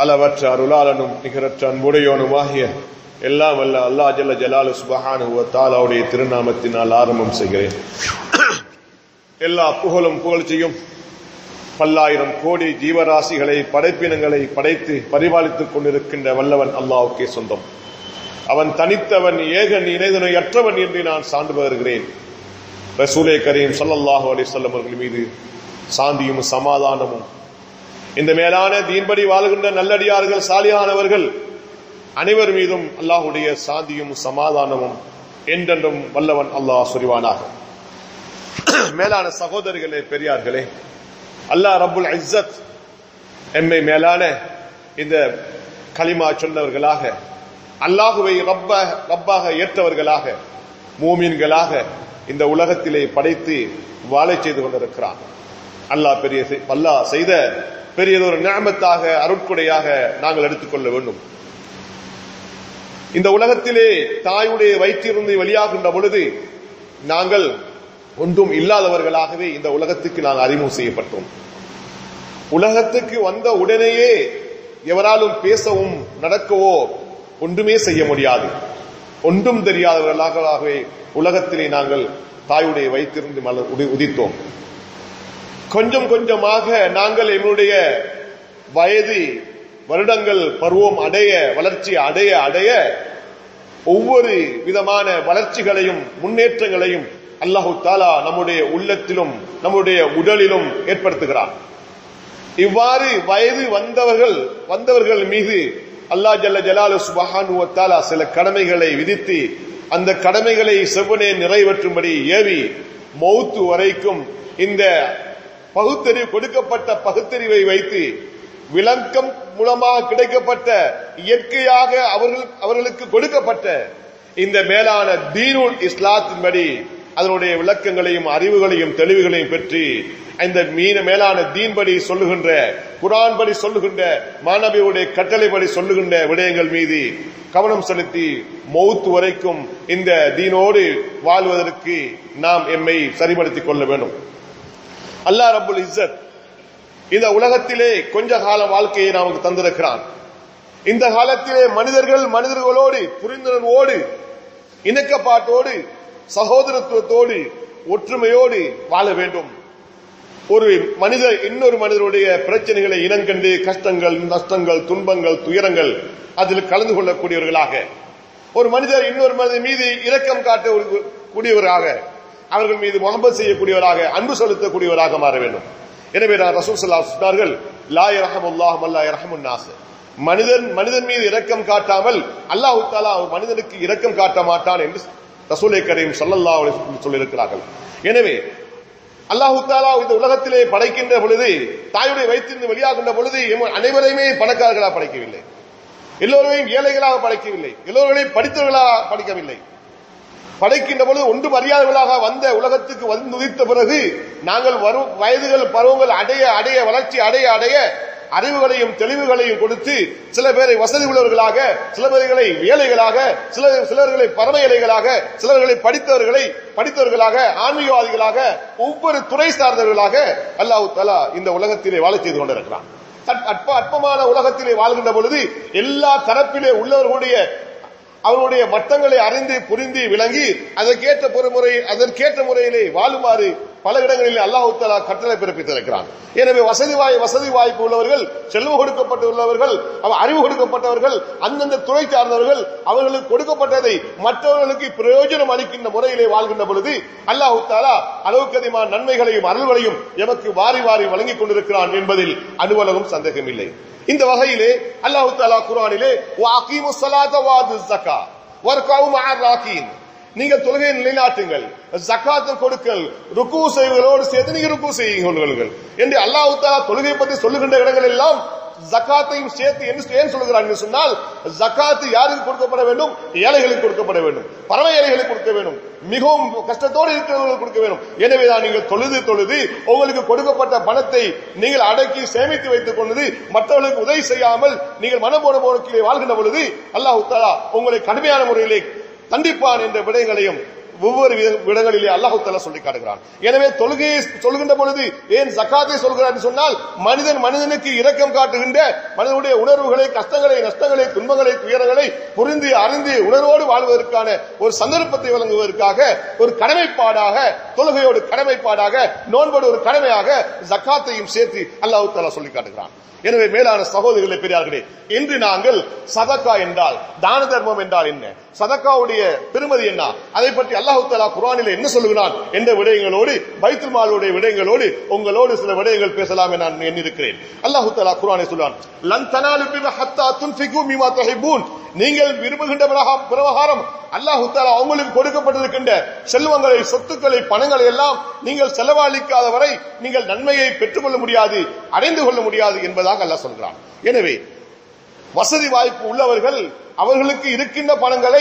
அளவற்ற அருளாளனும் நிகரற்ற அன்புடையோனுமாகிய எல்லாம் வல்ல அல்லாஹ் ஜல்ல ஜலாலுஹு சுப்ஹானஹு வ தஆலாவுடைய திருநாமத்தினால் ஆரம்பம் செய்கிறேன். எல்லா புகழும் புகழ்ச்சியும் பல்லாயிரம் கோடி ஜீவராசிகளை படைப்பினங்களை படைத்து பரிபாலித்துக் கொண்டிருக்கின்ற வல்லவன் அல்லாஹ்வுக்கே சொந்தம். அவன் தனித்தவன், ஏகன், இணைதுணை அற்றவன் என்று நான் சான்று பகர்கிறேன். ரசூலே கரீம் ஸல்லல்லாஹு அலைஹி வஸல்லம் அவர்கள் மீது சாந்தியும் சமாதானமும், இந்த மேலான தீன்படி வாழ்கின்ற நல்லடியார்கள் சாலியானவர்கள் அனைவர் மீதும் அல்லாஹ்வுடைய சாந்தியும் சமாதானமும் என்றென்றும் வல்லவன் அல்லாஹ் சொரிவானாக. மேலான சகோதரர்களே, பெரியார்களே, அல்லாஹ் ரப்புல் இஸ்ஸத் எம்மை மேலான இந்த கலிமா சொன்னவர்களாக, அல்லாஹுவை ரப்பாக ஏற்றவர்களாக, மூமின்களாக இந்த உலகத்திலே படைத்து வாழச் செய்து கொண்டிருக்கிறான். அல்லாஹ் செய்த பெரியதொரு நிஅமத்தாக, அருட்கொடையாக நாங்கள் எடுத்துக்கொள்ள வேண்டும். இந்த உலகத்திலே தாயுடைய வயிற்றிலிருந்து வெளியாகின்ற பொழுது நாங்கள் ஒன்றும் இல்லாதவர்களாகவே இந்த உலகத்துக்கு நாங்கள் அறிமுகம் செய்யப்பட்டோம். உலகத்துக்கு வந்த உடனேயே எவராலும் பேசவும் நடக்கவோ ஒன்றுமே செய்ய முடியாது. ஒன்றும் தெரியாதவர்களாகவே உலகத்திலே நாங்கள் தாயுடைய வயிற்றிலிருந்து உதித்தோம். கொஞ்சம் கொஞ்சமாக நாங்கள் எங்களுடைய வயது வருடங்கள் பருவம் அடைய, வளர்ச்சி அடைய அடைய ஒவ்வொரு விதமான வளர்ச்சிகளையும் முன்னேற்றங்களையும் அல்லாஹு தஆலா நம்முடைய உள்ளத்திலும் நம்முடைய உடலிலும் ஏற்படுத்துகிறார். இவ்வாறு வயது வந்தவர்கள் மீது அல்லாஹ் ஜல்ல ஜலாலுஹு சுப்ஹானஹு வ தஆலா சில கடமைகளை விதித்து அந்த கடமைகளை செவ்வனே நிறைவேற்றும்படி ஏவி மௌத்து வரைக்கும் இந்த கொடுக்கப்பட்ட பகுத்தறிவை வைத்து விளக்கம் மூலமாக கிடைக்கப்பட்ட இயற்கையாக அவர்களுக்கு கொடுக்கப்பட்ட இந்த மேலான தீனுல் இஸ்லாத்தின்படி அதனுடைய விளக்கங்களையும் அறிவுகளையும் தெளிவுகளையும் பெற்று இந்த மேலான தீன்படி சொல்லுகின்ற, குர்ஆன் படி சொல்லுகின்ற, மாணவியுடைய கட்டளைப்படி சொல்லுகின்ற விடயங்கள் மீது கவனம் செலுத்தி மௌத்து வரைக்கும் இந்த தீனோடு வாழ்வதற்கு நாம் எம்மை சரிபடுத்திக் கொள்ள வேண்டும். அல்லாஹ் ரப்புல் இஸ்ஸத் இந்த உலகத்திலே கொஞ்ச கால வாழ்க்கையை நமக்கு தந்திருக்கிறான். இந்த காலத்திலே மனிதர்களோடு புரிந்துணர்வோடு, இணக்கப்பாட்டோடு, சகோதரத்துவத்தோடு, ஒற்றுமையோடு வாழ வேண்டும். ஒரு மனிதர் இன்னொரு மனிதருடைய பிரச்சனைகளை இனங்கண்டு கஷ்டங்கள், நஷ்டங்கள், துன்பங்கள், துயரங்கள் அதில் கலந்து கொள்ளக்கூடியவர்களாக, ஒரு மனிதர் இன்னொரு மனிதர் மீது இரக்கம் காட்டக்கூடியவராக, அவர்கள் மீது முஹப்பத் செய்யக்கூடியவராக, அன்பு செலுத்தக்கூடியவராக மாற வேண்டும். எனவே ரசூல் ஸல்லல்லாஹு அலைஹி வஸல்லம் சொன்னார்கள், லா யர்ஹமுல்லாஹு மன் லா யர்ஹமுன் நாஸ். மனிதன் மீது இரக்கம் காட்டாமல் அல்லாஹ் தஆலா ஒரு மனிதனுக்கு இரக்கம் காட்ட மாட்டான் என்று ரசூலே கரீம் ஸல்லல்லாஹு அலைஹி வஸல்லம் சொல்லியிருக்கிறார்கள். எனவே அல்லாஹ் தஆலா இந்த உலகத்திலே படைக்கின்ற பொழுது, தாயுடைய வயிற்றிலிருந்து வெளியாகின்ற பொழுது அனைவரையுமே பணக்காரர்களாக படைக்கவில்லை, எல்லோரையும் ஏழைகளாக படைக்கவில்லை, எல்லோரையும் படித்தவர்களாக படைக்கவில்லை. படைக்கின்ற பொழுது ஒன்றும் அறியாதவர்களாக வந்த உலகத்துக்கு வந்து உதித்த பிறகு நாங்கள் வரும் வயதுகள் பருவங்கள் அடைய அடைய வளர்ச்சி அடைய அடைய அறிவுகளையும் தெளிவுகளையும் கொடுத்து சில பேரை வசதி உள்ளவர்களாக, சில பேர்களை ஏழைகளாக, சிலர்களை பரம ஏழைகளாக, சிலர்களை படித்தவர்களாக, ஆன்மீகவாதிகளாக, ஒவ்வொரு துறை சார்ந்தவர்களாக அல்லாஹ் தஆலா இந்த உலகத்திலே வாழச் செய்து கொண்டிருக்கிறான். அற்பமான உலகத்திலே வாழ்கின்ற பொழுது எல்லா தரப்பிலே உள்ளவர்களுடைய அவருடைய மட்டங்களை அறிந்து புரிந்து விளங்கி அதற்கேற்ற முறையிலே வாழுமாறு பல இடங்களில் அல்லாஹ் தஆலா கட்டளை பிறப்பித்திருக்கிறான். எனவே வசதி வாய்ப்பு உள்ளவர்கள், செல்வம் கொடுக்கப்பட்டுள்ளவர்கள், அறிவு கொடுக்கப்பட்டவர்கள், அந்தந்த துறை சார்ந்தவர்கள் அவர்களுக்கு கொடுக்கப்பட்டதை மற்றவர்களுக்கு பிரயோஜனம் அளிக்கின்ற முறையிலே வாழ்கின்ற பொழுது அல்லாஹ் தஆலா அளவுக்கு அதிகமான நன்மைகளையும் அருள்களையும் எமக்கு வாரி வாரி வழங்கிக் கொண்டிருக்கிறான் என்பதில் அனுவலகம் சந்தேகமில்லை. இந்த வகையிலே அல்லாஹ் தஆலா குர்ஆனிலே வஅகீமுஸ் ஸலாத வஆதுஸ் ஸக்கா வர்கஉ மஅர் ராகீன், நீங்கள் தொழுகையை நிலைநாட்டுங்கள், ஜக்காத்தை கொடுங்கள், ருக்கு செய்வங்களோடு சேர்த்து நீங்கள் ருக்கு செய்யுங்கள் என்று அல்லாஹ் தஆலா தொழுகை பற்றி சொல்லுகின்ற இடங்கள் எல்லாம் ஜக்காத்தையும் சேர்த்து ஏன் சொல்லுகிறார் என்று சொன்னால், ஜக்காத்து யாருக்கு கொடுக்கப்பட வேண்டும்? ஏழைகளுக்கு கொடுக்கப்பட வேண்டும், பரம ஏழைகளுக்கு கொடுக்க வேண்டும், மிகவும் கஷ்டத்தோடு இருக்கிறவர்களுக்கு கொடுக்க வேண்டும். எனவேதான் நீங்கள் தொழுது உங்களுக்கு கொடுக்கப்பட்ட பணத்தை நீங்கள் அடக்கி சேமித்து வைத்துக் கொண்டது மற்றவர்களுக்கு உதவி செய்யாமல் நீங்கள் மனம்போன போக்கிலே வாழ்கின்ற பொழுது அல்லாஹ் தஆலா உங்களை கடுமையான முறையிலே தண்டிப்பான் என்ற விடயங்களையும் ஒவ்வொரு இடங்களிலே அல்லாஹ் தஆலா சொல்லி காட்டுகிறான். எனவே தொழுகையை சொல்கின்ற பொழுது ஏன் ஜகாத்தை சொல்கிறார் என்று சொன்னால், மனிதனுக்கு இரக்கம் காட்டுகின்ற மனிதனுடைய உணர்வுகளை, கஷ்டங்களை, நஷ்டங்களை, துன்பங்களை, துயரங்களை புரிந்து அறிந்து உணர்வோடு வாழ்வதற்கான ஒரு சந்தர்ப்பத்தை வழங்குவதற்காக ஒரு கடமைப்பாடாக, தொழுகையோடு கடமைப்பாடாக, நோன்போடு ஒரு கடமையாக ஜகாத்தையும் சேர்த்து அல்லாஹ் தஆலா சொல்லி காட்டுகிறான். எனவே மேலான சகோதரர்களே, பெரியார்களே, இன்று நாங்கள் சதக்கா என்றால், தான தர்மம் என்றால் என்ன, சதக்காவுடைய பெருமதி என்ன, அதை பற்றி அல்லாஹ் தஆலா குர்ஆனிலே என்ன சொல்லுகிறான் என்ற விடயங்களோடு, பைத்துல் மாலுடைய விடயங்களோடு உங்களோடு சில விடயங்கள் பேசலாம் என நான் எண்ணியிருக்கிறேன். அல்லாஹ் தஆலா குர்ஆனில் சொல்றான், லன் தனாலு பிர் ஹத்தா துன்ஃபிகு மிமா துஹிப்பூன், நீங்கள் விரும்புகின்ற பிரகாரம் அல்லாஹ் தஆலா உங்களுக்கு கொடுக்கப்பட்டிருக்கின்ற செல்வங்களை, சொத்துக்களை, பணங்களை எல்லாம் நீங்கள் செலவழிக்காத வரை நீங்கள் நன்மையை பெற்றுக்கொள்ள முடியாது, அடைந்து கொள்ள முடியாது என்பதாக அல்லாஹ் சொல்கிறான். எனவே வசதி வாய்ப்பு உள்ளவர்கள் அவர்களுக்கு இருக்கின்ற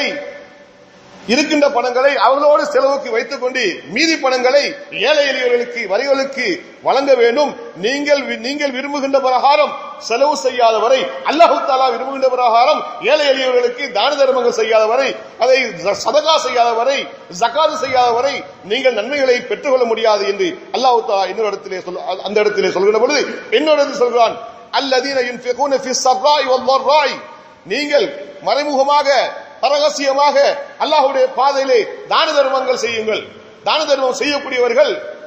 பணங்களை அவர்களோடு செலவுக்கு வைத்துக் கொண்டு மீதி பணங்களை ஏழை எளியவர்களுக்கு, வரிகளுக்கு வழங்க வேண்டும். நீங்கள் விரும்புகின்ற பிரகாரம் செலவு செய்யாத வரை, அல்லாஹ் தஆலா விரும்புகின்ற பிரகாரம் ஏழை எளியவர்களுக்கு தான தர்மங்கள் செய்யாத வரை, அதை சதகா செய்யாத வரை, ஜகாத் செய்யாத வரை நீங்கள் நன்மைகளை பெற்றுக்கொள்ள முடியாது என்று அல்லாஹ் தஆலா அந்த இடத்திலே சொல்கிற பொழுது இன்னொரு இடத்தில் சொல்கிறான், அல்லதீன யுன்ஃபிகூன ஃபிஸ் ஸர்ராஇ வல் ضراء, நீங்கள் மறைமுகமாக ரகசியமாக அல்லாஹ்வுடைய பாதையிலே தான தர்மங்கள் செய்யுங்கள். தான தர்மம் செய்யக்கூடியவர்கள்,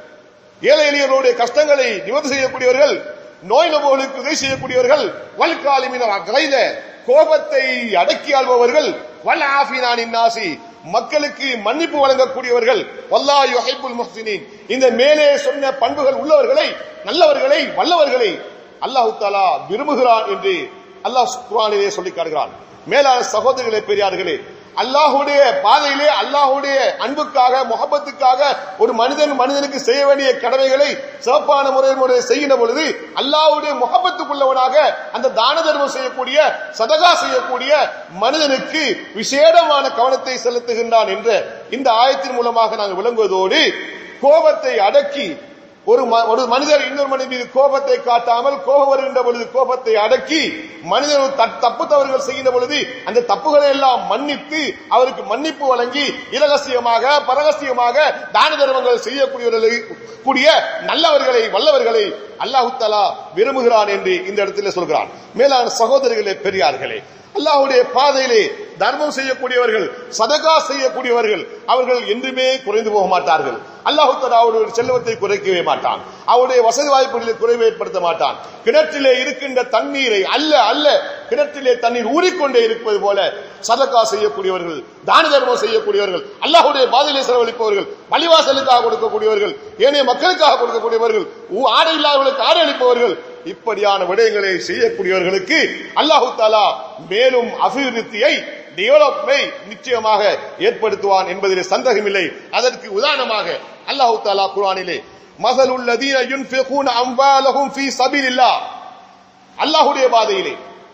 ஏழை எளியவர்களுடைய கஷ்டங்களை நிவர்த்தி செய்யக்கூடியவர்கள், நோய் நோய்களுக்கு உதவி செய்யக்கூடியவர்கள், வல் காலிமின கைத, கோபத்தை அடக்கி ஆள்பவர்கள், வல் ஆஃபினா அனின்னாசி, மக்களுக்கு மன்னிப்பு வழங்கக்கூடியவர்கள், வல்லாஹு யுஹிப்புல் முஹ்சினீன், இந்த மேலே சொன்ன பண்புகள் உள்ளவர்களை, நல்லவர்களை, வல்லவர்களை அல்லாஹ் தஆலா விரும்புகிறான் என்று அல்லாஹ் குர்ஆனிலே சொல்லி காட்டுகிறான். மேலான சகோதரர்களே, பெரியார்களே, அல்லாஹ்வுடைய பாதையிலே அல்லாஹ்வுடைய அன்புக்காக, முஹப்பத்துக்காக ஒரு மனிதனுக்கு செய்ய வேண்டிய கடமைகளை சிறப்பான முறையில் செய்கின்ற பொழுது அல்லாஹ்வுடைய முஹப்பத்துக்குள்ளவனாக அந்த தான தர்மம் செய்யக்கூடிய, சதகா செய்யக்கூடிய மனிதனுக்கு விசேடமான கவனத்தை செலுத்துகின்றான் என்ற இந்த ஆயத்தின் மூலமாக நாங்கள் விளங்குவதோடு, கோபத்தை அடக்கி ஒரு மனிதர் இன்னொரு மனிதன் மீது கோபத்தை காட்டாமல், கோபம் வருகின்ற பொழுது கோபத்தை அடக்கி, மனிதர் தப்பு தவறுகள் செய்கின்ற பொழுது அந்த தப்புகளை எல்லாம் மன்னித்து அவருக்கு மன்னிப்பு வழங்கி இரகசியமாக, பரகசியமாக தான தர்மங்கள் செய்யக்கூடிய நல்லவர்களை, வல்லவர்களை அல்லாஹ் தஆலா விரும்புகிறான் என்று இந்த இடத்திலே சொல்கிறான். மேலான சகோதரர்களே, பெரியார்களே, அல்லாஹ்வுடைய பாதையிலே தர்மம் செய்யக்கூடியவர்கள், சதகா செய்யக்கூடியவர்கள் அவர்கள் என்றுமே குறைந்து போக மாட்டார்கள். அல்லாஹ் தஆலா அவருடைய செல்வத்தை குறைக்கவே மாட்டான், அவருடைய வசதி வாய்ப்புகளை குறைவு ஏற்படுத்த மாட்டான். கிணற்றிலே இருக்கின்ற தண்ணீரை அல்ல கிணற்றிலே தண்ணீர் ஊறிக்கொண்டே இருப்பது போல சதகா செய்யக்கூடியவர்கள், தான தர்மம் செய்யக்கூடியவர்கள், அல்லாஹ்வுடைய பாதையிலே செலவழிப்பவர்கள், பள்ளிவாசலுக்காக கொடுக்கக்கூடியவர்கள், ஏனைய மக்களுக்காக கொடுக்கக்கூடியவர்கள், ஆடை இல்லாதவர்களுக்கு ஆடை அளிப்பவர்கள், இப்படியான விடயங்களை செய்யக்கூடியவர்களுக்கு அல்லாஹ் தஆலா மேலும் அபிவிருத்தியை, டெவலப்மை நிச்சயமாக ஏற்படுத்துவான் என்பதிலே சந்தேகமில்லை. அதற்கு உதாரணமாக அல்லாஹ் தஆலா குர்ஆனிலே மஸலுல் லதீன யுன்ஃபிகூன அம்வாலஹும் ஃபீ ஸபீலில்லாஹ், அல்லாஹ்வுடைய பாதையிலே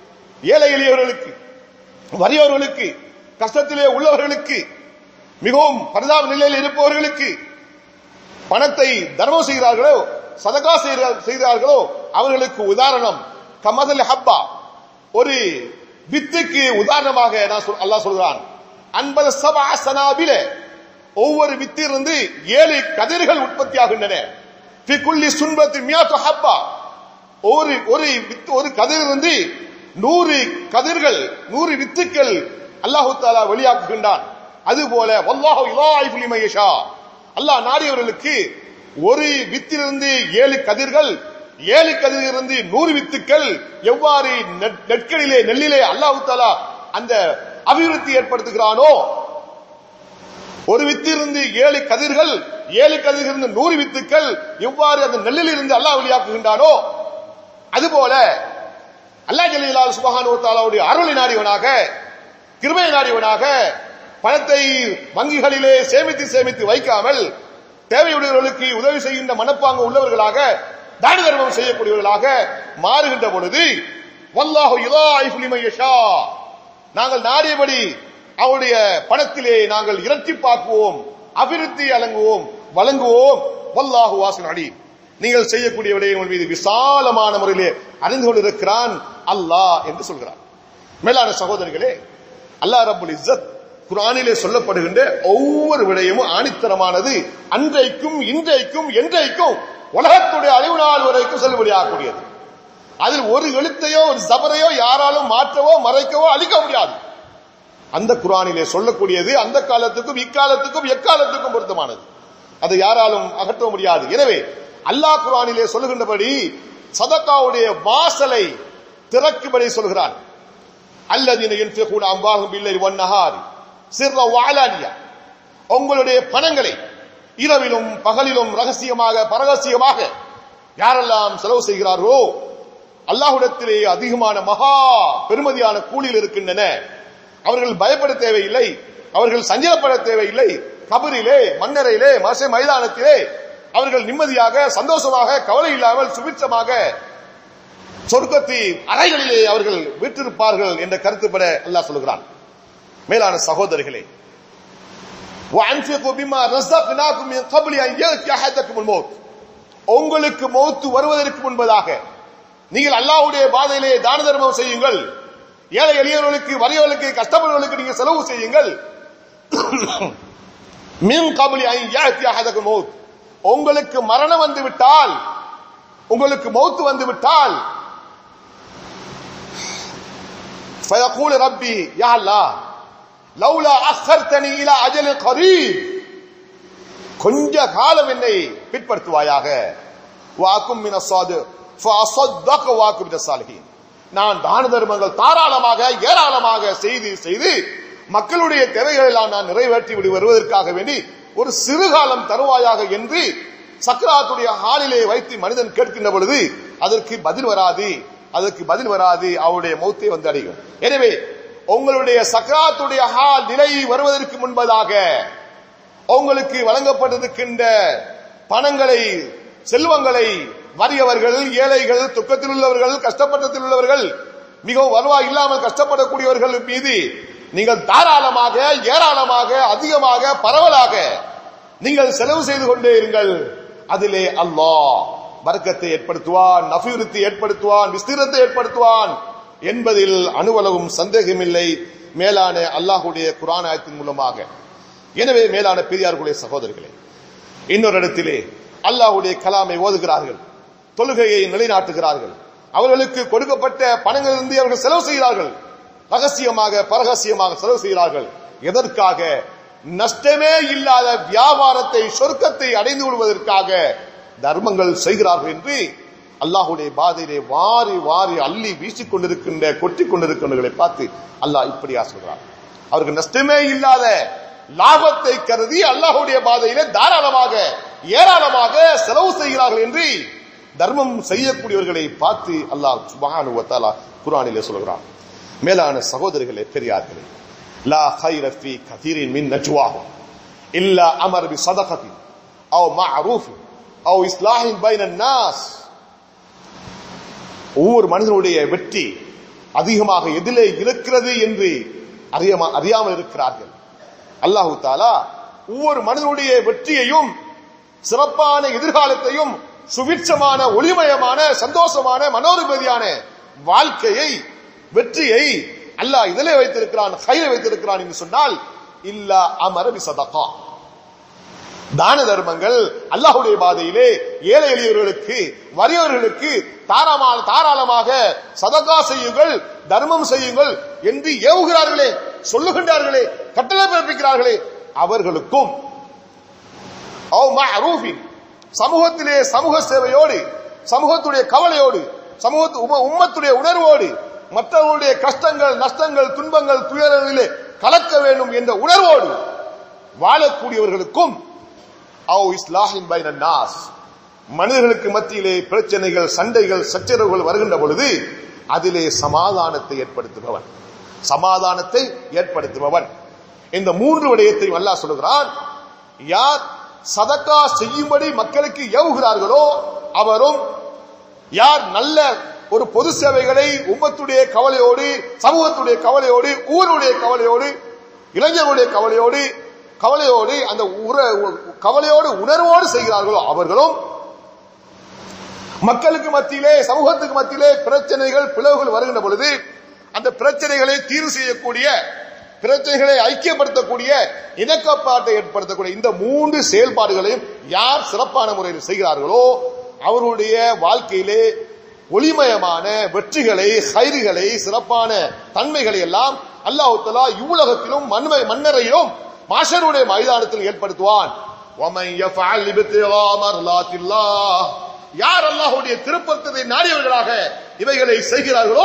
ஏழை எளியவர்களுக்கு, வறியவர்களுக்கு, கஷ்டத்திலே உள்ளவர்களுக்கு, மிகவும் பரிதாப நிலையில் இருப்பவர்களுக்கு பணத்தை தர்மம் செய்கிறார்களோ, சதகா செய்கிறார்களோ அவர்களுக்கு உதாரணம் கமதல் ஹப்பா, ஒரு வித்துக்கு உதாரணமாக அல்லாஹ் சொல்கிறான். அன்பது சபா சனாபில, ஒவ்வொரு வித்திலிருந்து 7 கதிர்கள் உற்பத்தி ஆகின்றன. ஃபி குல்லி சுன்பத்தின் மியாத்து ஹப்பா, ஒரு கதிரிலிருந்து 100 கதிர்கள், 100 வித்துக்கள் அல்லாஹ் தஆலா வெளியாக்குகின்றான். அதுபோல வல்லாஹு யுலாயிஃபு லிமன் யஷா, அல்லாஹ் நாடியவர்களுக்கு ஒரு வித்திலிருந்து 7 கதிர்கள், 7 கதிரிலிருந்து 100 வித்துக்கள் எவ்வாறு நெல்லிலே அல்லாஹ் தஆலா அந்த அபிவிருத்தி ஏற்படுத்துகிறானோ, ஒரு வித்திலிருந்து 7 கதிர்கள், 7 கதிரிலிருந்து 100 வித்துக்கள் எவ்வாறு அந்த நெல்லில் இருந்து அல்லாஹ் வெளியாக்குகின்றானோ, அதுபோல அல்லாஹ் ஜல்லல்லாஹு சுப்ஹானஹு வ தஆலாவுடைய அருளை நாடியவனாக, கிருபை நாடியவனாக, பணத்தை வங்கிகளிலே சேமித்து வைக்காமல் தேவையுடையவர்களுக்கு உதவி செய்கின்ற மனப்பாங்கு உள்ளவர்களாக, தான தர்மம் செய்யக்கூடியவர்களாக மாறுகின்ற பொழுது வல்லாஹு யுலாயிஃபு லிமன் யஷா, நாங்கள் நாடியபடி அவருடைய பணத்திலே நாங்கள் இரட்டிப்பாக்குவோம், அபிவிருத்தி வழங்குவோம். வல்லாஹு வாசின் அலீம், நீங்கள் செய்யக்கூடிய விடயங்கள் மீது விசாலமான முறையிலே அறிந்து கொண்டிருக்கிறான் அல்லாஹ் என்று சொல்கிறார். மேலான சகோதரர்களே, அல்லாஹ் ரப்புல் இஸ்ஸத் குர்ஆனிலே சொல்லப்படுகின்ற ஒவ்வொரு விடயமும் ஆணித்தரமானது, அன்றைக்கும் இன்றைக்கும் என்றைக்கும் உலகத்துடைய அழிவு நாள் வரைக்கும் செல்லுபடியாகக்கூடியது. அதில் ஒரு எழுத்தையோ ஒரு ஜபரையோ யாராலும் மாற்றவோ மறைக்கவோ அழிக்க முடியாது. அந்த குர்ஆனிலே சொல்லக்கூடியது அந்த காலத்துக்கும் இக்காலத்துக்கும் எக்காலத்துக்கும் பொருத்தமானது. அதை யாராலும் அகற்ற முடியாது. எனவே அல்லாஹ் குர்ஆனிலே சொல்லுகின்றபடி சதகாவுடைய வாசலை திறக்கும்படி சொல்கிறான். அல்லதீன யன்ஃபிகூன அம்வாலஹும் பில்லைலி வன்னஹாரி சிர்ரா வஅலானியா, உங்களுடைய பணங்களை இரவிலும் பகலிலும் ரகசியமாக பரகசியமாக யாரெல்லாம் செலவு செய்கிறார்களோ அல்லாஹ்விடத்திலே அதிகமான மகா பெருமதியான கூலியில் இருக்கின்றன. அவர்கள் பயப்பட தேவையில்லை, அவர்கள் சஞ்சலப்பட தேவையில்லை. கபரிலே, மன்னரையிலே, மசை மைதானத்திலே அவர்கள் நிம்மதியாக சந்தோஷமாக கவலை இல்லாமல் சுபிட்சமாக சொர்க்கத்தின் அறைகளிலே அவர்கள் வீற்றிருப்பார்கள் என்ற கருத்துப்பட அல்லாஹ் சொல்கிறான். மேலான சகோதரர்களே, وَأَنْفِقُوا بِمَا رَزَقْنَاكُم مِّن قَبْلِ أَن يَأْتِيَ أَحَدَكُمُ الْمَوْتُ, உங்களுக்கு மௌத் வருவதற்கு முன்பதாக நீங்கள் அல்லாஹ்வுடைய பாதையிலே தான தர்மம் செய்யுங்கள். ஏழை எளியவர்களுக்கு, வறியவர்களுக்கு, கஷ்டப்படுவர்களுக்கு நீங்கள் செலவு செய்யுங்கள். மின் கப்லி அன் யாத்தி அஹதக்கும் மௌத், உங்களுக்கு மரணம் வந்து விட்டால், உங்களுக்கு மௌத் வந்து விட்டால், ஃபயகூல் ரப்பி யா அல்லாஹ் லவ்லா அഖர்தனி இலா அஜலின் கரீப், கொஞ்ச காலம் என்னை பிற்படுத்துவாயாக. வாக்கும் மின ஸாது ஃபஅஸதக வாக்கும் மின ஸாலிஹீன், நான் தான தர்மங்கள் தாராளமாக ஏராளமாக செய்து செய்து மக்களுடைய தேவைகளை எல்லாம் நான் நிறைவேற்றி விடு வருவதற்காக வேண்டி ஒரு சிறுகாலம் தருவாயாக என்று சக்ராத்துடைய ஹாலிலே வைத்து மனிதன் கேட்கின்ற பொழுது அதற்கு பதில் வராது, அவருடைய மௌத்தை வந்து அடையும். எனவே உங்களுடைய சக்ராத்துடைய ஹால் நிலை வருவதற்கு முன்பதாக உங்களுக்கு வழங்கப்பட்டிருக்கின்ற பணங்களை, செல்வங்களை வறியவர்கள், ஏழைகள், துக்கத்தில் உள்ளவர்கள், கஷ்டப்பட்டத்தில் உள்ளவர்கள், மிகவும் வருவாய் இல்லாமல் கஷ்டப்படக்கூடியவர்கள் மீது நீங்கள் தாராளமாக ஏராளமாக அதிகமாக பரவலாக நீங்கள் செலவு செய்து கொண்டே இருங்கள். அதிலே அல்லாஹ் பரக்கத்தை ஏற்படுத்துவான், நஃபியத்தை ஏற்படுத்துவான், விஸ்தீரத்தை ஏற்படுத்துவான் என்பதில் அணுவளவும் சந்தேகமில்லை. மேலான அல்லாஹ்வுடைய குர்ஆன் ஆயத்தின் மூலமாக. எனவே மேலான பெரியார்களுடைய சகோதரர்களே, இன்னொரு இடத்திலே அல்லாஹ்வுடைய கலாமை ஓதுகிறார்கள், தொழுகையை நிலைநாட்டுகிறார்கள். அவர்களுக்கு கொடுக்கப்பட்ட பணங்களிலிருந்து அவர்கள் செலவு செய்கிறார்கள், ரகசியமாக பரகசியமாக செலவு செய்கிறார்கள். எதற்காக? நஷ்டமே இல்லாத வியாபாரத்தை, சொர்க்கத்தை அடைந்து கொள்வதற்காக தர்மங்கள் செய்கிறார்கள் என்று அல்லாஹ்வுடைய பாதையிலே வாரி வாரி அள்ளி வீசிக் கொண்டிருக்கின்ற, கொட்டிக் கொண்டிருக்கின்றவர்களை பார்த்து அல்லாஹ் இப்படியா சொல்கிறார். அவருக்கு நஷ்டமே இல்லாத லாபத்தை கருதி அல்லாஹ்வுடைய பாதையிலே தாராளமாக ஏராளமாக செலவு செய்கிறார்கள் என்று தர்மம் செய்யக்கூடியவர்களை பார்த்து அல்லாஹ் சுப்ஹானஹு வ தஆலா குர்ஆனிலே சொல்கிறான். மேலான சகோதரர்களே, பெரியார்களே, லா கைர ஃபீ கதீரின் மின் நஜ்வாஹும் இல்லா அமர் பி ஸதகத்தின் அவ் மஅரூஃபின் அவ் இஸ்லாஹின் பைனன் நாஸ். ஒவ்வொரு மனிதனுடைய வெற்றி அதிகமாக எதிலே இருக்கிறது என்று அறியாமல் இருக்கிறார்கள். அல்லாஹு தஆலா ஒவ்வொரு மனிதனுடைய வெற்றியையும், சிறப்பான எதிர்காலத்தையும், சுபிட்சமான ஒளிமயமான சந்தோஷமான மனோரமதியான வாழ்க்கையை, வெற்றியை அல்லாஹ் இதிலே வைத்திருக்கிறான், கையில வைத்திருக்கிறான் என்று சொன்னால் இல்லா அமர பி ஸதகா, தான தர்மங்கள் அல்லாஹ்வுடைய பாதையிலே ஏழை எளியவர்களுக்கு, வறியவர்களுக்கு தாராளமாக சதகா செய்யுங்கள், தர்மம் செய்யுங்கள் என்று ஏவுகிறார்களே, சொல்லுகின்றார்களே, கட்டளை பிறப்பிக்கிறார்களே, அவர்களுக்கும் சமூகத்திலே சமூக சேவையோடு, சமூகத்துடைய கவலையோடு, உம்மத்துடைய உணர்வோடு மற்றவர்களுடைய கஷ்டங்கள், நஷ்டங்கள், துன்பங்கள், துயரங்களிலே கலக்க வேண்டும் என்ற உணர்வோடு வாழக்கூடியவர்களுக்கும் இஸ்லாஹின் பைனன் நாஸ், மனிதர்களுக்கு மத்தியிலே பிரச்சனைகள், சண்டைகள், சச்சரவுகள் வருகின்ற பொழுது அதிலே சமாதானத்தை ஏற்படுத்துபவன். இந்த மூன்று விடயத்தையும் அல்லாஹ் சொல்கிறான். யார் சதகா செய்யும்படி மக்களுக்கு ஏவுகிறார்களோ அவரும், யார் நல்ல ஒரு பொது சேவைகளை உம்மத்துடைய கவலையோடு, சமூகத்துடைய கவலையோடு, ஊருடைய கவலையோடு, இளைஞர்களுடைய கவலையோடு அந்த கவலையோடு உணர்வோடு செய்கிறார்களோ அவர்களும், மக்களுக்கு மத்தியிலே, சமூகத்துக்கு மத்தியிலே பிரச்சனைகள், பிளவுகள் வருகின்ற பொழுது அந்த பிரச்சனைகளை தீர்வு செய்யக்கூடிய பிரச்சனைகளை ஐக்கியப்படுத்தக்கூடிய, இணக்கப்பாட்டை ஏற்படுத்தக்கூடிய இந்த 3 செயல்பாடுகளையும் யார் சிறப்பான முறையில் செய்கிறார்களோ அவருடைய வாழ்க்கையிலே ஒளிமயமான வெற்றிகளை, ஹைறுகளை, சிறப்பான தன்மைகளை எல்லாம் அல்லாஹ் தஆலா இவ்வுலகத்திலும் மன்னரையிலும் மாஷருடைய மைதானத்தில் ஏற்படுத்துவான். யார் அல்லாஹ்வுடைய திருப்பத்தை நாடியவர்களாக இவைகளை செய்கிறார்களோ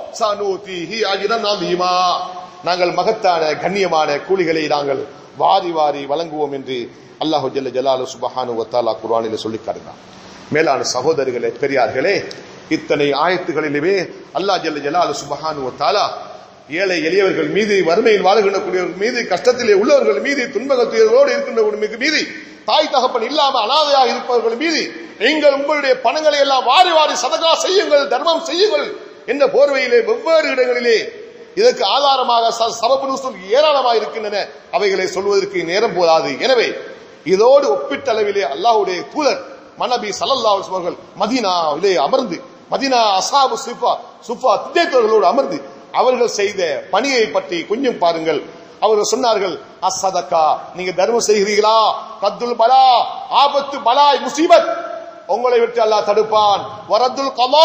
நாங்கள் மகத்தான கண்ணியமான கூலிகளை நாங்கள் வாரி வாரி வழங்குவோம் என்று அல்லாஹ் ஜல்ல ஜலாலுஹு சுப்ஹானஹு வ தஆலா குர்ஆனிலே சொல்லி காட்டுகிறார். மேலான சகோதரர்களே, பெரியார்களே, இத்தனை ஆயத்துகளிலே அல்லாஹ் ஜல்ல ஜலாலுஹு சுப்ஹானஹு வ தஆலா ஏழை எளியவர்கள் மீது, வறுமையில் வாழ்கின்றவர்கள் மீது, கஷ்டத்திலே உள்ளவர்கள் மீது, துன்பங்களோடு இருக்கின்றவர்கள் மீது, தாய் தகப்பன் இல்லாம அனாதையாக இருப்பவர்கள் மீது நீங்கள் உங்களுடைய பணங்களை எல்லாம் வாரி வாரி சதகா செய்யுங்கள், தர்மம் செய்யுங்கள் என்ற போர்வையிலே வெவ்வேறு இடங்களிலே இதற்கு ஆதாரமாக சபபு நுஸூல் ஏராளமாக இருக்கின்றன. அவைகளை சொல்வதற்கு நேரம் போதாது. எனவே இதோடு ஒப்பிட்டளவிலே அல்லாஹ்வுடைய தூதர் மனபி ஸல்லல்லாஹு அலைஹி வஸல்லம் மதீனாவிலே அமர்ந்து, மதீனா அஸ்ஹாபு சுஃபா திட்டத்தோடு அமர்ந்து அவர்கள் செய்த பணியை பற்றி கொஞ்சம் பாருங்கள். அவர்கள் சொன்னார்கள், அஸ்ஸதகா, நீங்க தர்மம் செய்கிறீர்களா, கத்துல் பலா, ஆபத்து, பலாய், முசீபத் உங்களை விட்டு அல்லாஹ் தடுப்பான். வரதுல் கலா,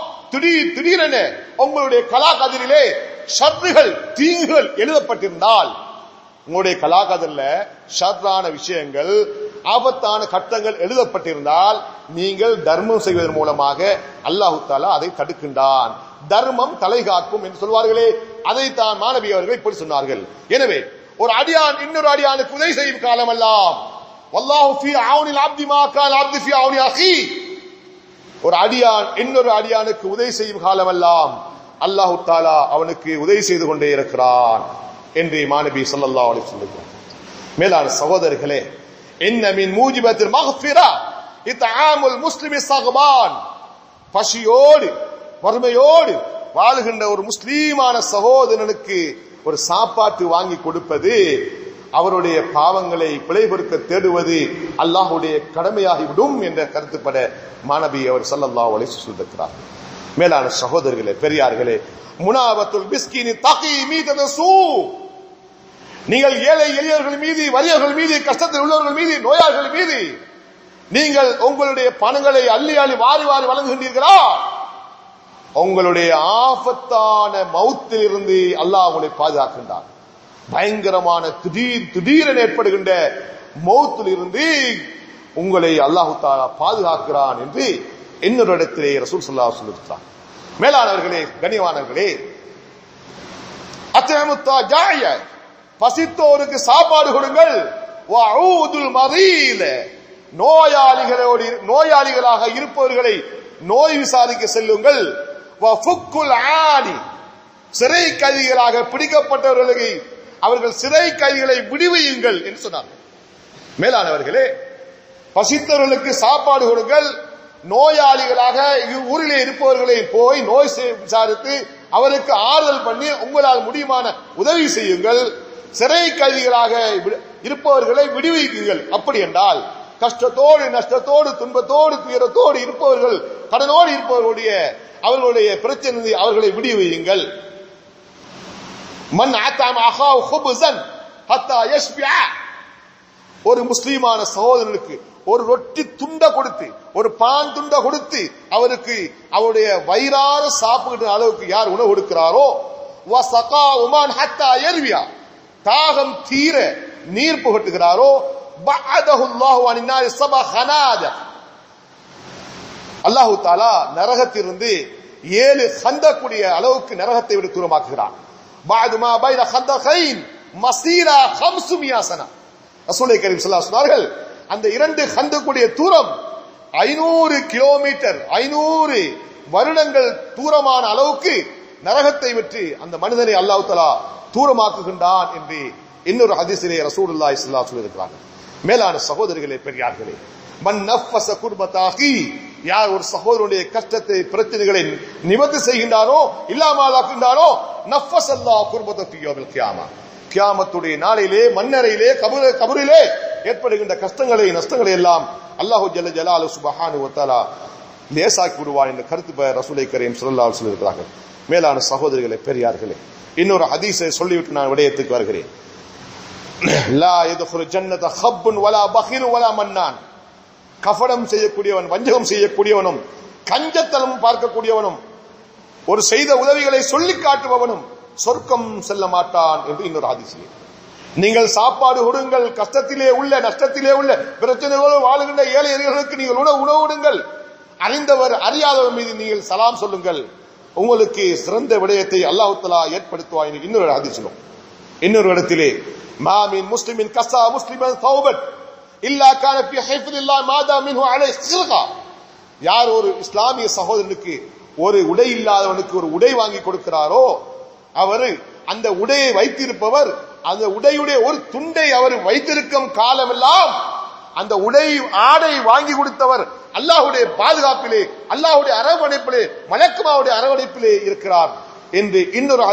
திடீரென உங்களுடைய கலா கதிரிலே ஷர்றுகள், தீங்குகள் எழுதப்பட்டிருந்தால், உங்களுடைய கலா கதிரில ஷர்ரான விஷயங்கள், ஆபத்தான கட்டங்கள் எழுதப்பட்டிருந்தால் நீங்கள் தர்மம் செய்வதன் மூலமாக அல்லாஹ் தஆலா அதை தடுக்கின்றான். தர்மம் தலை காக்கும் என்று சொல்வார்களே, அதைத்தான் மாணவி அவர்கள் இப்படி சொன்னார்கள். எனவே ஒரு அடியான் இன்னொரு அடியானுக்கு உதவி செய்யும் காலமெல்லாம் வல்லாஹு ஃபீ அவுனில் அப்தி மா கான அப்து ஃபீ அவுனி அஹி, ஒரு அடியான் இன்னொரு அடியானுக்கு உதவி செய்யும் காலமெல்லாம் அல்லாஹ் தஆலா அவனுக்கு உதவி செய்து கொண்டே இருக்கிறான் என்று மாணவி ஸல்லல்லாஹு அலைஹி வஸல்லம். மேலான சகோதரர்களே, இன்ன மின் மூஜிபத்தில் மக்ஃபிரா இத்ஆமுல் முஸ்லிமி ஸக்பான், பசியோடு வறுமையோடு வாழுகின்ற ஒரு முஸ்லீமான சகோதரனுக்கு ஒரு சாப்பாட்டு வாங்கி கொடுப்பது, அவருடைய பாவங்களை பிழை பொறுக்க தேடுவது அல்லாஹ்வுடைய கடமையாகிவிடும் என்ற கருத்துப்பட மாணவி அவர் ஸல்லல்லாஹு அலைஹி வஸல்லம் இருக்கிறார். மேலான சகோதரர்களே, பெரியார்களே, முனாபத்துல் மிஸ்கினி தகி மீதசூ, நீங்கள் ஏழை எளியவர்கள் மீது, வறியவர்கள் மீது, கஷ்டத்தில் உள்ளவர்கள் மீது, நோயாளிகள் மீது நீங்கள் உங்களுடைய பணங்களை அள்ளி அள்ளி வாரி வாரி வழங்குகின்றீர்களா, உங்களுடைய ஆபத்தான மௌத்தில் இருந்து அல்லாஹ் உங்களை பாதுகாக்கின்றார். பயங்கரமான திடீரென ஏற்படுகின்ற மௌத்தில் இருந்து உங்களை அல்லாஹ் தஆலா பாதுகாக்கிறான் என்று இன்னொரு இடத்திலே ரசூல் ஸல்லல்லாஹு அலைஹி வஸல்லம் சொல்லியிருக்கிறார். மேலானவர்களே, கண்ணியமானவர்களே, அத்அமுத்தா ஜாய, பசித்தோருக்கு சாப்பாடு கொடுங்கள். வஊதுல் மரீல, நோயாளிகளாக இருப்பவர்களை நோய் விசாரிக்க செல்லுங்கள். வஃபுக்குல் ஆனி, சிறை கைதிகளாக பிடிக்கப்பட்டவர்களை அவர்கள் சிறை கைதிகளை விடுவியுங்கள் என்று சொன்னார்கள். மேலானவர்களே, பசித்தவர்களுக்கு சாப்பாடு கொடுங்கள், நோயாளிகளாக ஊரிலே இருப்பவர்களை போய் நோய் விசாரித்து அவருக்கு ஆறுதல் பண்ணி உங்களால் முடியுமான உதவி செய்யுங்கள். சிறை கைதிகளாக இருப்பவர்களை விடுவிக்குங்கள். அப்படி என்றால் கஷ்டத்தோடு, நஷ்டத்தோடு, துன்பத்தோடு, துயரத்தோடு இருப்பவர்கள், கடனோடு இருப்பவர்களுடைய அவர்களுடைய பிரச்சனை அவர்களை விடுவியுங்கள். மன் அத்தஅம அஹாஹு குப்ஸன் ஹத்தா யஷ்பிஅ, ஒரு முஸ்லிமான சகோதரனுக்கு ஒரு ரொட்டி துண்ட கொடுத்து, ஒரு பான் துண்ட கொடுத்து அவருக்கு அவருடைய வயிறார சாப்பிடுற அளவுக்கு யார் உணவு கொடுக்கிறாரோ, வஸகா உமான் ஹத்தா யர்வியா, தாகம் தீர நீர் புகட்டுகிறாரோ, பஅதஹு அல்லாஹு அன்நாரி சபா ஹனாத, அல்லாஹ் தஆலா நரகத்திலிருந்து 7 கந்தக்கூடிய அளவுக்கு நரகத்தை விட்டு தூரமாக்குகிறான். பாது மா பைன கந்தகைன் மஸீரா 500 சனா, ரசூல் கரீம் ஸல்லல்லாஹு அலைஹி சொன்னார்கள், அந்த 2 கந்தக்கூடிய தூரம் 500 கிலோமீட்டர், 500 வருடங்கள் தூரமான அளவுக்கு நரகத்தை விட்டு அந்த மனிதனை அல்லாஹ் தஆலா தூரமாக்குகின்றான் என்று இன்னொரு ஹதீஸிலே ரசூலுல்லாஹி ஸல்லல்லாஹு அலைஹி இருக்கிறார்கள். மேலான சகோதரிகளே, பெரியார்களே, மன் நஃபஸ குர்பதாகி, யார் ஒரு சகோதரனுடைய கஷ்டத்தை பிரச்சனைகளை நிவர்த்தி செய்கின்றாரோ, இல்லாமலாக்குகின்றாரோ, நஃபஸல்லாஹு குர்பதஹு யௌமல் கியாமா, கியாமத்துடைய நாளிலே மன்னரையிலே கபரிலே ஏற்படுகின்ற கஷ்டங்களை நஷ்டங்களை எல்லாம் அல்லாஹ் ஜல்ல ஜலாலுஹு சுப்ஹானஹு வ தஆலா லேசாக்கி விடுவான் என்ற கருத்து ரசூலை கரீம் ஸல்லல்லாஹு அலைஹி வஸல்லம் இருக்கிறார்கள். மேலான சகோதரிகளே, பெரியார்களே, இன்னொரு ஹதீஸை சொல்லிவிட்டு நான் விடயத்துக்கு வருகிறேன். லா யதுகுலு ஜன்னத ஹப்புன் வலா பகில் வலா மன்னான். கஃபடம் செய்யக்கூடியவன், வஞ்சகம் செய்யக்கூடியவனும், கஞ்சத்தனம் பார்க்கக்கூடியவனும், ஒரு செய்த உதவிகளை சொல்லி காட்டுபவனும் சொர்க்கம் செல்ல மாட்டான் என்று இன்னொரு ஹதீஸிலே. நீங்கள் சாப்பாடு கொடுங்கள், கஷ்டத்திலே உள்ள, நஷ்டத்திலே உள்ள, பிரச்சனைகளோடு வாழுகின்ற ஏழை எளியவர்களுக்கு நீங்கள் உணவு கொடுங்கள், அறிந்தவர் அறியாதவர் மீது நீங்கள் சலாம் சொல்லுங்கள், உங்களுக்கு சிறந்த விடயத்தை அல்லாஹ் தஆலா ஏற்படுத்துவாய். இன்னொரு ஹதீஸிலும் இன்னொரு இடத்திலே மாமின் முஸ்லிமின் கஸா முஸ்லிமன் தௌபத் இல்லா கான ஃபீ ஹிஃப்தில்லாஹ் மாதா மின்ஹு அலைஹி ஸில்கா. யார் ஒரு இஸ்லாமிய சகோதரனுக்கு ஒரு உடை இல்லாதவனுக்கு ஒரு உடை வாங்கி கொடுக்கிறாரோ, அவர் அந்த உடையை வைத்திருப்பவர் அந்த உடையுடைய ஒரு துண்டை அவர் வைத்திருக்கும் காலமெல்லாம் அந்த உடை ஆடை வாங்கி கொடுத்தவர் அல்லாஹ்வுடைய பாதுகாப்பிலே, அல்லாஹ்வுடைய அரவணைப்பிலே, மலக்குமாவுடைய அரவணைப்பிலே இருக்கிறார் என்று இன்னொரு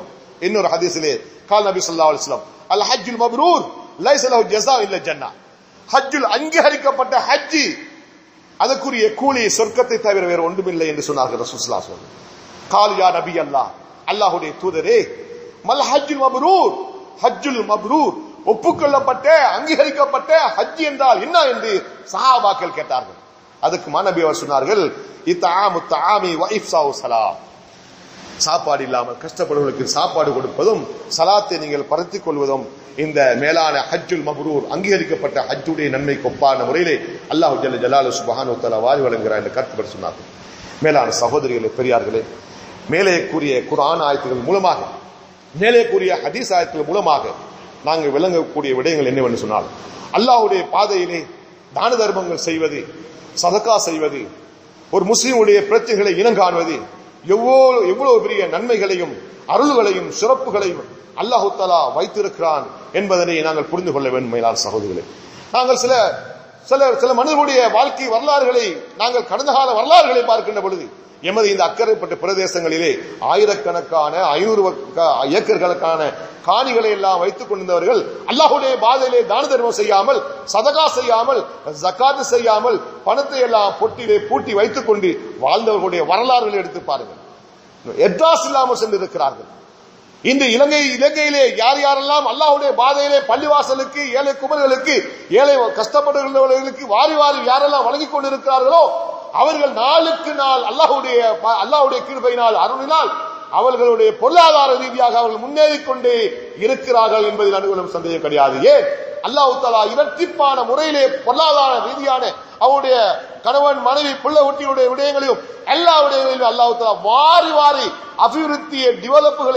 ஹதீஸிலே கால் நபி ஸல்லல்லாஹு அலைஹி வஸல்லம் அல் ஹஜ்ஜுல் மப்ரூர் லைஸ லஹு ஜஸா இல்ல ஜன்னah. ஹஜ்ஜுல் அங்கீகரிக்கப்பட்ட ஹஜ், அதற்குரிய கூலி சொர்க்கத்தை தவிர வேறு ஒன்றுமில்லை என்று சொன்னார்கள் ரசூலுல்லாஹி ஸல்லல்லாஹு அலைஹி வஸல்லம். கால் யா நபி அல்லாஹ், அல்லாஹ்வுடைய தூதரே, மல் ஹஜ்ஜுல் மப்ரூர், ஹஜ்ஜுல் மப்ரூர் ஒப்புக்கொள்ளப்பட்ட அங்கீகரிக்கப்பட்ட ஹஜ் என்றால் என்ன என்று சஹாபாக்கள் கேட்டார்கள். அதுக்கு நபி அவர் சொன்னார்கள், இத்ஆமு தஆமி வ இஃப்ஸாஉ ஸலாம். சாப்பாடு இல்லாமல் கஷ்டப்படுவர்களுக்கு சாப்பாடு கொடுப்பதும், சலாத்தை நீங்கள் பரத்திக் கொள்வதும் இந்த மேலான ஹஜ்ஜுல் மப்ரூர் அங்கீகரிக்கப்பட்ட ஹஜ்ஜுடைய நன்மைக்கு ஒப்பான முறையிலே அல்லாஹ் ஜல்ல ஜலாலுஹு சுப்ஹானஹு வ தஆலா வாரி வழங்குகிறார் என்று கருத்துப்பட்டு சொன்னார்கள். மேலான சகோதரிகளே, பெரியார்களே, மேலே கூறிய குர்ஆன் ஆயத்துகள் மூலமாக, மேலே கூறிய ஹதீஸ் ஆயத்துகள் மூலமாக நாங்கள் விளங்கக்கூடிய விடயங்கள் என்னவென்று சொன்னால், அல்லாஹ்வுடைய பாதையிலே தான தர்மங்கள் செய்வது, சதகா செய்வது, ஒரு முஸ்லிமுடைய பிரச்சனைகளை இனங்காணுவது எவ்வளவு பெரிய நன்மைகளையும் அருள்களையும் சிறப்புகளையும் அல்லாஹ் தஆலா வைத்திருக்கிறான் என்பதனை நாங்கள் புரிந்து கொள்ள வேண்டும். மேலான சகோதரிகளே, நாங்கள் சில சில மனிதர்களுடைய வாழ்க்கை வரலாறுகளை, நாங்கள் கடந்த கால வரலாறுகளை பார்க்கின்ற பொழுது எமது இந்த அக்கறைப்பட்ட பிரதேசங்களிலே ஆயிரக்கணக்கான 500 ஏக்கர்களுக்கான காணிகளை எல்லாம் வைத்துக் கொண்டிருந்தவர்கள் அல்லாஹ்வுடைய பாதையிலே தான தர்மம் செய்யாமல், சதகா செய்யாமல், ஜகாத் செய்யாமல் பணத்தை எல்லாம் பொட்டிலே பூட்டி வைத்துக் கொண்டு வாழ்ந்தவர்களுடைய வரலாறுகளை எடுத்து பாருங்கள். எட்ராஸ் இல்லாமல் சென்றிருக்கிறார்கள். இந்த இலங்கையிலே யார் யாரெல்லாம் அல்லாஹ்வுடைய பாதையிலே பள்ளிவாசலுக்கு, ஏழை குமர்களுக்கு, ஏழை கஷ்டப்படுகின்றவர்களுக்கு வாரி வாரி யாரெல்லாம் வழங்கிக் கொண்டிருக்கிறார்களோ அவர்கள் நாளுக்கு நாள் அல்லாஹ்வுடைய கிருபையினால், அருளினால் அவர்களுடைய பொருளாதார ரீதியாக அவர்கள் முன்னேறிக் கொண்டே இருக்கிறார்கள் என்பதில் அனுகூலம் சந்தேகம் கிடையாது. ஏன்? அல்லாஹ் தஆலா இரட்டிப்பான முறையிலே பொருளாதார ரீதியான அவருடைய கணவன் மனைவி பிள்ளை ஒட்டியுடைய விடயங்களையும் எல்லா விடயங்களிலும் அல்லாஹ் தஆலா வாரி வாரி அபிவிருத்தியை, டெவலப்புகளை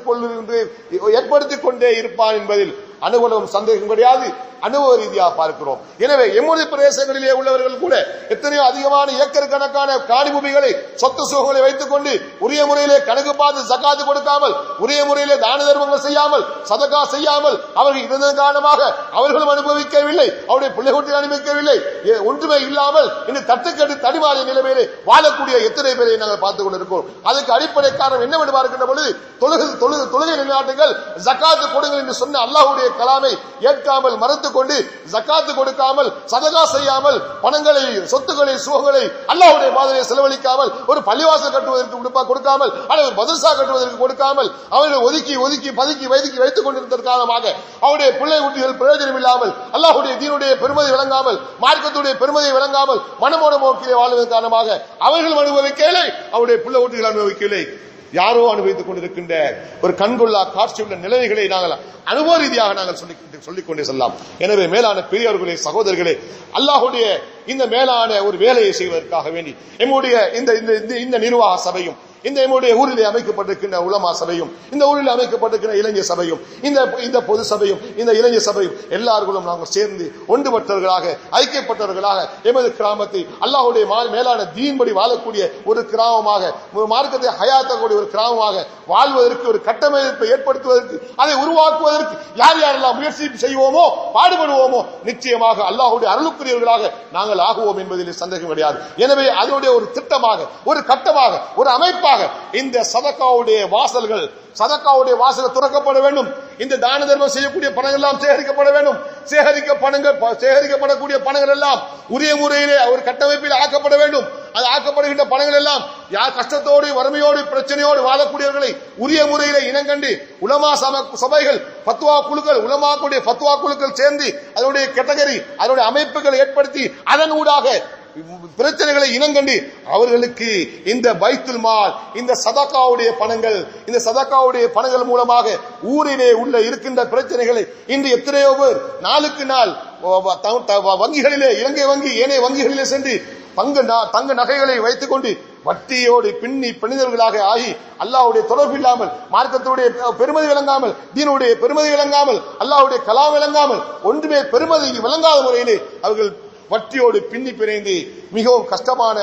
ஏற்படுத்திக் கொண்டே இருப்பான் என்பதில் அனுகூலம் சந்தேகம் கிடையாது. அனுபவ ரீதியாக பார்க்கிறோம். எனவே எம்முடைய பிரதேசங்களிலே உள்ளவர்கள் கூட எத்தனையோ அதிகமான ஏக்கர் கணக்கான காணி பூமிகளை, சொத்து சுகங்களை வைத்துக் கொண்டு உரிய முறையிலே கணக்கு பார்த்து ஜகாத்து கொடுக்காமல், உரிய முறையிலே தான தர்மங்கள் செய்யாமல், சதகா செய்யாமல் அவர்கள் இருந்ததன் காரணமாக அவர்களும் அனுபவிக்கவில்லை, அவருடைய பிள்ளைகள் அனுபவிக்கவில்லை, ஒன்றுமே இல்லாமல் இந்த தட்டுக்கட்டு தடிமாறிய நிலைமையிலே வாழக்கூடிய எத்தனை பேரை நாங்கள் பார்த்துக் கொண்டிருக்கிறோம். அதுக்கு அடிப்படை காரணம் என்னவென்று பார்க்கின்ற பொழுது, தொழுகை நிலைநாட்டுங்கள், ஜகாத்து கொடுங்கள் என்று சொன்ன அல்லாஹ்வுடைய கலாமை ஏற்காமல் மறுத்து கொண்டு ஜகாத்து கொடுக்காமல், சதகா செய்யாமல், பணங்களை, சொத்துக்களை, சுகங்களை அல்லாஹ்வுடைய பாதையை செலவழிக்காமல், ஒரு பள்ளிவாசல் கட்டுவதற்கு கொடுக்காமல், அல்லது ஒரு மதரசா கட்டுவதற்கு கொடுக்காமல் அவர்களை ஒதுக்கி பதுக்கி வைத்துக் கொண்டிருந்த காரணமாக அவருடைய பிள்ளை குட்டிகள் பிரயோஜனம் இல்லாமல், அல்லாஹ்வுடைய தீனுடைய பெருமதி விளங்காமல், மார்க்கத்துடைய பெருமதியை விளங்காமல் மனமோட நோக்கிலே வாழ்வதன் காரணமாக அவர்கள் அனுபவிக்கவில்லை, அவருடைய பிள்ளை குட்டிகள் அனுபவிக்கவில்லை. யாரோ அனுபவித்துக் கொண்டிருக்கின்ற ஒரு கண்கொள்ளா காட்சி உள்ள நிலைமைகளை நாங்கள் அனுபவ ரீதியாக நாங்கள் சொல்லிக் கொண்டே செல்லலாம். எனவே மேலான பெரியவர்களே, சகோதரர்களே, அல்லாஹ்வுடைய இந்த மேலான ஒரு வேலையை செய்வதற்காக வேண்டி எம்முடைய இந்த நிர்வாக சபையும், இந்த எம்முடைய ஊரிலே அமைக்கப்பட்டிருக்கின்ற உலமா சபையும், இந்த ஊரில் அமைக்கப்பட்டிருக்கிற இளைஞர் சபையும், இந்த பொது சபையும், இந்த இளைஞர் சபையும் எல்லார்களும் நாங்கள் சேர்ந்து ஒன்றுபட்டவர்களாக, ஐக்கியப்பட்டவர்களாக எமது கிராமத்தை அல்லாஹ்வுடைய மேலான தீன்படி வாழக்கூடிய ஒரு கிராமமாக, மார்க்கத்தை ஹயாத்தக்கூடிய ஒரு கிராமமாக வாழ்வதற்கு, ஒரு கட்டமைப்பை ஏற்படுத்துவதற்கு, அதை உருவாக்குவதற்கு யார் யாரெல்லாம் முயற்சி செய்வோமோ, பாடுபடுவோமோ, நிச்சயமாக அல்லாஹ்வுடைய அருளுக்குரியவர்களாக நாங்கள் ஆகுவோம் என்பதில் சந்தேகம் கிடையாது. எனவே அதனுடைய ஒரு திட்டமாக, ஒரு கட்டமாக, ஒரு அமைப்பாக இந்த சதகாவுடைய வாசல்கள் துறக்கப்பட வேண்டும். இந்த தான தர்மம் செய்யக்கூடிய பணங்கள் எல்லாம் சேகரிக்கப்பட வேண்டும். சேகரிக்கப்படக்கூடிய பணங்கள் எல்லாம் உரிய முறையிலே ஒரு கட்டமைப்பில் ஆக்கப்பட வேண்டும். அது ஆக்கப்படுகின்ற பணங்கள் எல்லாம் யார் கஷ்டத்தோடு வறுமையோடு பிரச்சனையோடு வாழக்கூடியவர்களை உரிய முறையில இனங்கண்டு உலமா சபைகள் பத்வா குழுக்கள் உலமாக்களுடைய பத்வா குழுக்கள் சேர்ந்து அதனுடைய கேட்டகரி அதனுடைய அமைப்புகளை ஏற்படுத்தி அதன் ஊடாக பிரச்சனைகளை இனங்கண்டு அவர்களுக்கு இந்த பைத்துல் மால் இந்த சதகாவுடைய பணங்கள் மூலமாக ஊரிலே உள்ள இருக்கின்ற பிரச்சனைகளை இன்று எத்தனையோ பேர் நாளுக்கு நாள் வங்கிகளிலே இலங்கை வங்கி ஏனைய வங்கிகளிலே சென்று தங்க நகைகளை வைத்துக் கொண்டு வட்டியோடு பிணிதர்களாக ஆகி அல்லாஹ்வுடைய தொடர்பு இல்லாமல் மார்க்கத்தினுடைய பெருமதி விளங்காமல் தீனுடைய பெருமதி விளங்காமல் அல்லாஹ்வுடைய கலாம் விளங்காமல் ஒன்றுமே பெருமதி விளங்காத முறையிலே அவர்கள் வட்டியோடு பிணைந்து மிகவும் கஷ்டமான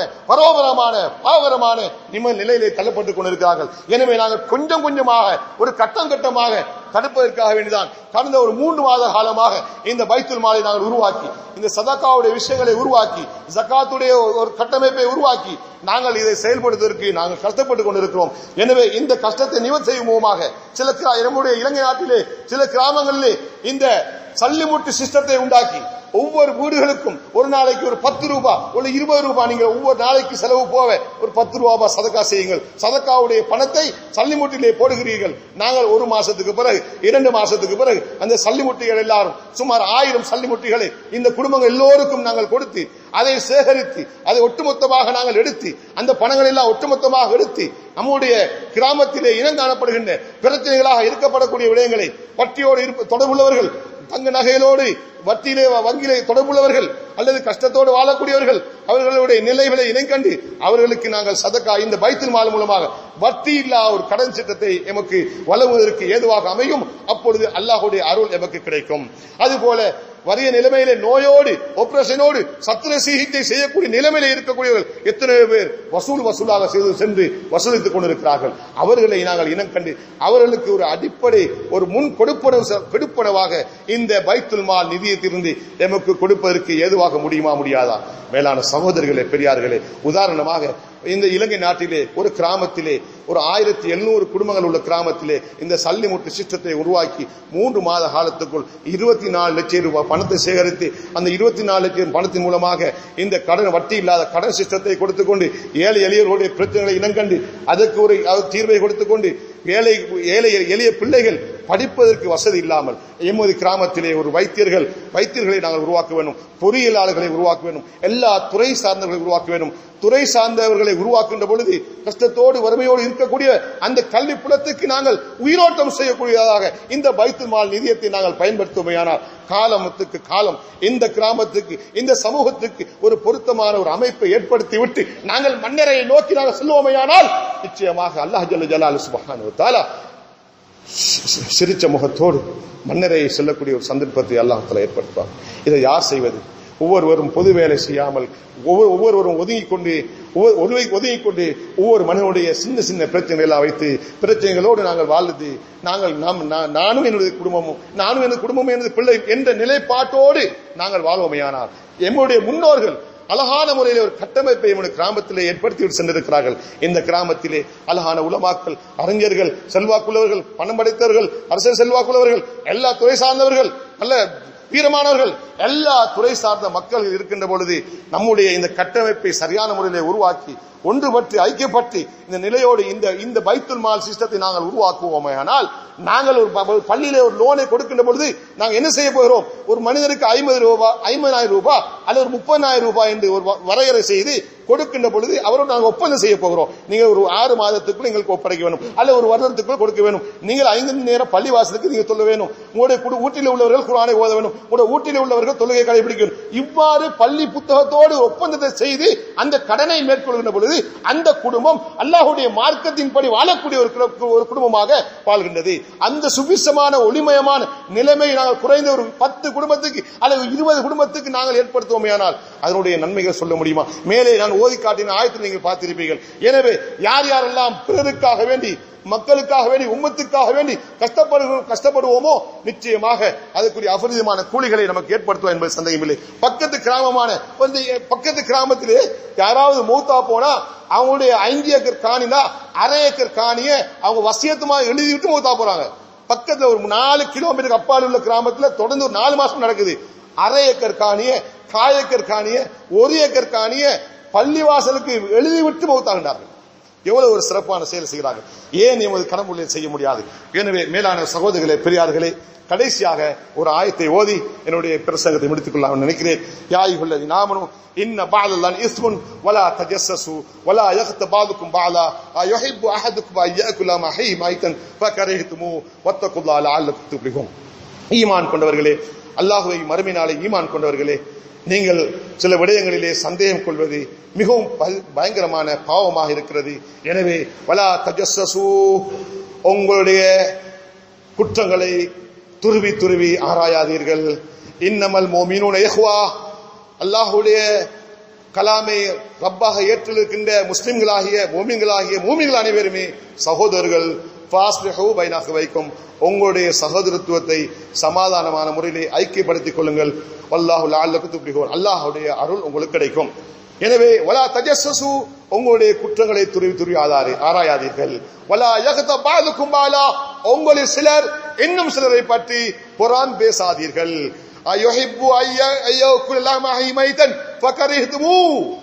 பாவகரமான நிலையிலே தள்ளப்பட்டுக் கொண்டிருக்கிறார்கள். எனவே நாங்கள் கொஞ்சம் கொஞ்சமாக ஒரு கட்டமாக தடுப்பதற்காக வேண்டிதான் கடந்த ஒரு 3 மாத காலமாக இந்த பைத்துல் மாலை நாங்கள் உருவாக்கி இந்த சதகாவுடைய விஷயங்களை உருவாக்கி ஜகாத்துடைய ஒரு கட்டமைப்பை உருவாக்கி நாங்கள் இதை செயல்படுத்துவதற்கு நாங்கள் கஷ்டப்பட்டுக் கொண்டிருக்கிறோம். எனவே இந்த கஷ்டத்தை நிவர்த்தி செய்யும் மூலமாக நம்முடைய இலங்கை நாட்டிலே சில கிராமங்களிலே இந்த சல்லிமுட்டு சிஸ்டத்தை உண்டாக்கி ஒவ்வொரு வீடுகளுக்கும் ஒரு நாளைக்கு ஒரு 10 ரூபாய் ஒரு 20 ரூபாய் நீங்க ஒவ்வொரு நாளைக்கு செலவு போக ஒரு 10 ரூபாய் சதகா செய்யுங்கள். சதகாவுடைய பணத்தை சல்லிமுட்டிலே போடுகிறீர்கள். நாங்கள் 1 மாசத்துக்கு பிறகு 2 மாசத்துக்கு பிறகு அந்த சல்லிமுட்டிகள் எல்லாரும் சுமார் 1000 சல்லிமுட்டிகளை இந்த குடும்பங்கள் எல்லோருக்கும் நாங்கள் கொடுத்து அதை சேகரித்து அதை ஒட்டுமொத்தமாக நாங்கள் எடுத்து அந்த பணங்கள் எல்லாம் ஒட்டுமொத்தமாக எடுத்து நம்முடைய கிராமத்திலே இனம் காணப்படுகின்ற பிரச்சனைகளாக இருக்கப்படக்கூடிய விடயங்களை வட்டியோடு தொடர்புள்ளவர்கள் தங்க நகைகளோடு வங்கியிலே தொடர்புள்ளவர்கள் அல்லது கஷ்டத்தோடு வாழக்கூடியவர்கள் அவர்களுடைய நிலைகளை இணைக்கண்டு அவர்களுக்கு நாங்கள் சதகா இந்த பைத்துல் மால் மூலமாக வட்டி இல்லா ஒரு கடன் திட்டத்தை எமக்கு வழங்குவதற்கு ஏதுவாக அமையும். அப்பொழுது அல்லாஹ்வுடைய அருள் எமக்கு கிடைக்கும். அதுபோல வறிய நிலைமையிலே நோயோடு ஆபரேஷனோடு சத்திர சிகிச்சை செய்யக்கூடிய நிலைமையில இருக்கக்கூடியவர்கள் எத்தனையோ பேர் வசூலாக சென்று வசூலித்துக் கொண்டிருக்கிறார்கள். அவர்களை நாங்கள் இனம் கண்டு அவர்களுக்கு ஒரு அடிப்படை ஒரு முன் கொடுப்பனவாக இந்த பைத்துல் மால் நிதியத்திலிருந்து எமக்கு கொடுப்பதற்கு ஏதுவாக முடியாதா? மேலான சகோதரர்களே, பெரியார்களே, உதாரணமாக இந்த இலங்கை நாட்டிலே ஒரு கிராமத்திலே ஒரு 1700 குடும்பங்கள் உள்ள கிராமத்திலே இந்த சல்லிமுட்டு சிஸ்டத்தை உருவாக்கி 3 மாத காலத்துக்குள் 24 லட்சம் ரூபாய் பணத்தை சேகரித்து அந்த 24 லட்சம் பணத்தின் மூலமாக இந்த கடன் வட்டி இல்லாத கடன் சிஸ்டத்தை கொடுத்துக்கொண்டு ஏழை எளியவர்களுடைய பிரச்சனைகளை இனங்கண்டு அதற்கு ஒரு தீர்வை கொடுத்துக்கொண்டு எளிய பிள்ளைகள் படிப்பதற்கு வசதி இல்லாமல் எமது கிராமத்திலே ஒரு வைத்தியர்களை நாங்கள் உருவாக்க வேண்டும், பொறியியலாளர்களை உருவாக்க வேண்டும், எல்லா துறை சார்ந்தவர்களை உருவாக்க வேண்டும். துறை சார்ந்தவர்களை உருவாக்குகின்ற பொழுது கஷ்டத்தோடு வறுமையோடு இருக்கக்கூடிய அந்த கல்வி புலத்துக்கு நாங்கள் உயிரோட்டம் செய்யக்கூடியதாக இந்த பைத்துல் மால் நிதியத்தை நாங்கள் பயன்படுத்துவோமையானால் காலத்துக்கு காலம் இந்த கிராமத்துக்கு இந்த சமூகத்துக்கு ஒரு பொருத்தமான ஒரு அமைப்பை ஏற்படுத்தி விட்டு நாங்கள் மன்னரையை நோக்கி நாங்கள் செல்வோமையானால் நிச்சயமாக அல்லாஹ் ஜல்ல ஜலாலுஹு சுப்ஹானஹு வ தஆலா சிரிச்ச முகத்தோடு மன்னரையை செல்லக்கூடிய ஒரு சந்தர்ப்பத்தை அல்லாஹ் தஆலா ஏற்படுத்துவார். இதை யார் செய்வது? ஒவ்வொருவரும் பொது வேலை செய்யாமல் ஒவ்வொருவரும் ஒதுங்கிக் கொண்டு ஒவ்வொரு மனிதனுடைய சின்ன பிரச்சனைகளை எல்லாம் வைத்து பிரச்சனைகளோடு நாங்கள் வாழ்ந்து நானும் என்னுடைய குடும்பமும் எனது பிள்ளை என்ற நிலைப்பாட்டோடு நாங்கள் வாழ்வோமையானால் எம்முடைய முன்னோர்கள் அழகான முறையில் ஒரு கட்டமைப்பை கிராமத்திலே ஏற்படுத்தி சென்றிருக்கிறார்கள். இந்த கிராமத்திலே அழகான உலமாக்கள், அறிஞர்கள், செல்வாக்குள்ளவர்கள், பணம் படைத்தவர்கள், அரசியல் செல்வாக்குள்ளவர்கள், எல்லா துறை சார்ந்தவர்கள், நல்ல வீரமானவர்கள், எல்லா துறை சார்ந்த மக்கள் இருக்கின்ற பொழுது நம்முடைய இந்த கட்டமைப்பை சரியான முறையிலே உருவாக்கி ஒன்றுபட்டு ஐக்கியப்பட்டு இந்த நிலையோடு இந்த பைத்துல் மால் சிஸ்டத்தை நாங்கள் உருவாக்குவோமையானால் நாங்கள் ஒரு பள்ளியிலே ஒரு லோனை கொடுக்கின்ற பொழுது நாங்கள் என்ன செய்ய போகிறோம்? ஒரு மனிதருக்கு 50,000 ரூபாய் அல்லது 30,000 ரூபாய் என்று ஒரு வரையறை செய்து கொடுக்கின்ற பொழுது அவரோடு நாங்கள் ஒப்பந்தம் செய்ய போகிறோம். நீங்கள் ஒரு 6 மாதத்துக்குள் எங்களுக்கு ஒப்படைக்க வேணும் அல்லது ஒரு வருடத்துக்குள் கொடுக்க வேணும். நீங்கள் 5 நேரம் பள்ளி வாசலுக்கு நீங்கள் சொல்ல வேணும். உங்களுடைய ஊட்டியில் உள்ளவர்கள் குர்ஆனை ஓத வேணும். உங்களுடைய ஊட்டியில் உள்ளவர்கள் தொழுகை கடைபிடிக்க வேண்டும். இவ்வாறு பள்ளி புத்தகத்தோடு ஒப்பந்தத்தை செய்து அந்த கடனை மேற்கொள்கின்ற பொழுது அந்த குடும்பம் அல்லாஹ்வுடைய மார்க்கத்தின்படி வாழக்கூடிய ஒரு குடும்பமாக வாழ்கின்றது. அந்த சுபிசமான ஒளிமயமான நிலைமை நாங்கள் குறைந்த ஒரு 10 குடும்பத்துக்கு அல்லது 20 குடும்பத்துக்கு நாங்கள் ஏற்படுத்துவோமையானால் அதனுடைய நன்மைகள் சொல்ல முடியுமா? மேலே நான் ஓதி காட்டின ஆயத்தில் நீங்கள் பார்த்திருப்பீர்கள். எனவே யாரெல்லாம் பிறருக்காக வேண்டி மக்களுக்காக வேண்டி உம்மத்துக்காக வேண்டி கஷ்டப்படுவோமோ நிச்சயமாக அதுக்குரிய அபரிதமான கூலிகளை நமக்கு ஏற்படுத்துவோம் என்பது சந்தேகமில்லை. பக்கத்து கிராமத்திலே யாராவது மௌத்தா போனா அவங்களுடைய 5 ஏக்கர் காணினா 1/2 ஏக்கர் காணிய அவங்க வசியத்துமா எழுதிவிட்டு மௌத்தா போறாங்க. பக்கத்துல ஒரு 4 கிலோமீட்டருக்கு அப்பால் உள்ள கிராமத்துல தொடர்ந்து ஒரு 4 மாசம் நடக்குது. 1/2 ஏக்கர் காணிய, 1/4 ஏக்கர் காணிய, 1 ஏக்கர் காணிய பள்ளிவாசலுக்கு எழுதிவிட்டு மௌத்தாகின்றார்கள். எவ்வளவு ஒரு சிறப்பான செயல் செய்கிறார்கள். ஏன் எமது கனவுகளில் செய்ய முடியாது? எனவே மேலான சகோதரர்களே, பெரியார்களே, கடைசியாக ஒரு ஆயத்தை ஓதி என்னுடைய பிரசங்கத்தை முடித்துக் கொள்ள நினைக்கிறேன். யா அய்யுஹல்லதீன ஆமனூ இன்ன பஅதல்லாஹி இஸ்முன் வலா தஜஸ்ஸஸு வலா யக்தப் பஅதுக்கும் பஅலா அயுஹிப்பு அஹதுக்கும் அய்யகுல மைதன் ஃபகரிஹ்துமு வத்தகுல்லாஹ லஅல்லகும் துஃப்லிஹூன். ஈமான் கொண்டவர்களே, அல்லாஹ்வை மறுமை நாளை ஈமான் கொண்டவர்களே, நீங்கள் சில விடயங்களிலே சந்தேகம் கொள்வது மிகவும் பயங்கரமான பாவமாக இருக்கிறது. எனவே வலா தஜஸ்ஸஸு, உங்களுடைய குற்றங்களை துருவி துருவி ஆராயாதீர்கள். இன்னமல் முஃமினூன இஹ்வா, அல்லாஹ்வுடைய கலாமை ரப்பாக ஏற்றிருக்கின்ற முஸ்லிம்களாகிய மூமின்கள் அனைவருமே சகோதரர்கள். ஃபாஸ்லிஹு பைன அஹ்வைக்கும், உங்களுடைய சகோதரத்துவத்தை சமாதானமான முறையிலே ஐக்கியப்படுத்திக் கொள்ளுங்கள். வல்லாஹு லஅல்லகும் துஃப்லிஹூன், அல்லாஹ்வுடைய அருள் உங்களுக்கு கிடைக்கும். எனவே வலா தஜஸ்ஸஸு, உங்களுடைய குற்றங்களை துருவி துருவி ஆராயாதீர்கள். வலா யக்தப் பஅதுக்கும் பஅலா, உங்களில் சிலர் இன்னும் சிலரை பற்றி புறான் பேசாதீர்கள். அயுஹிப்பு அய்யகுல மைதன் ஃபகரிஹ்துமு,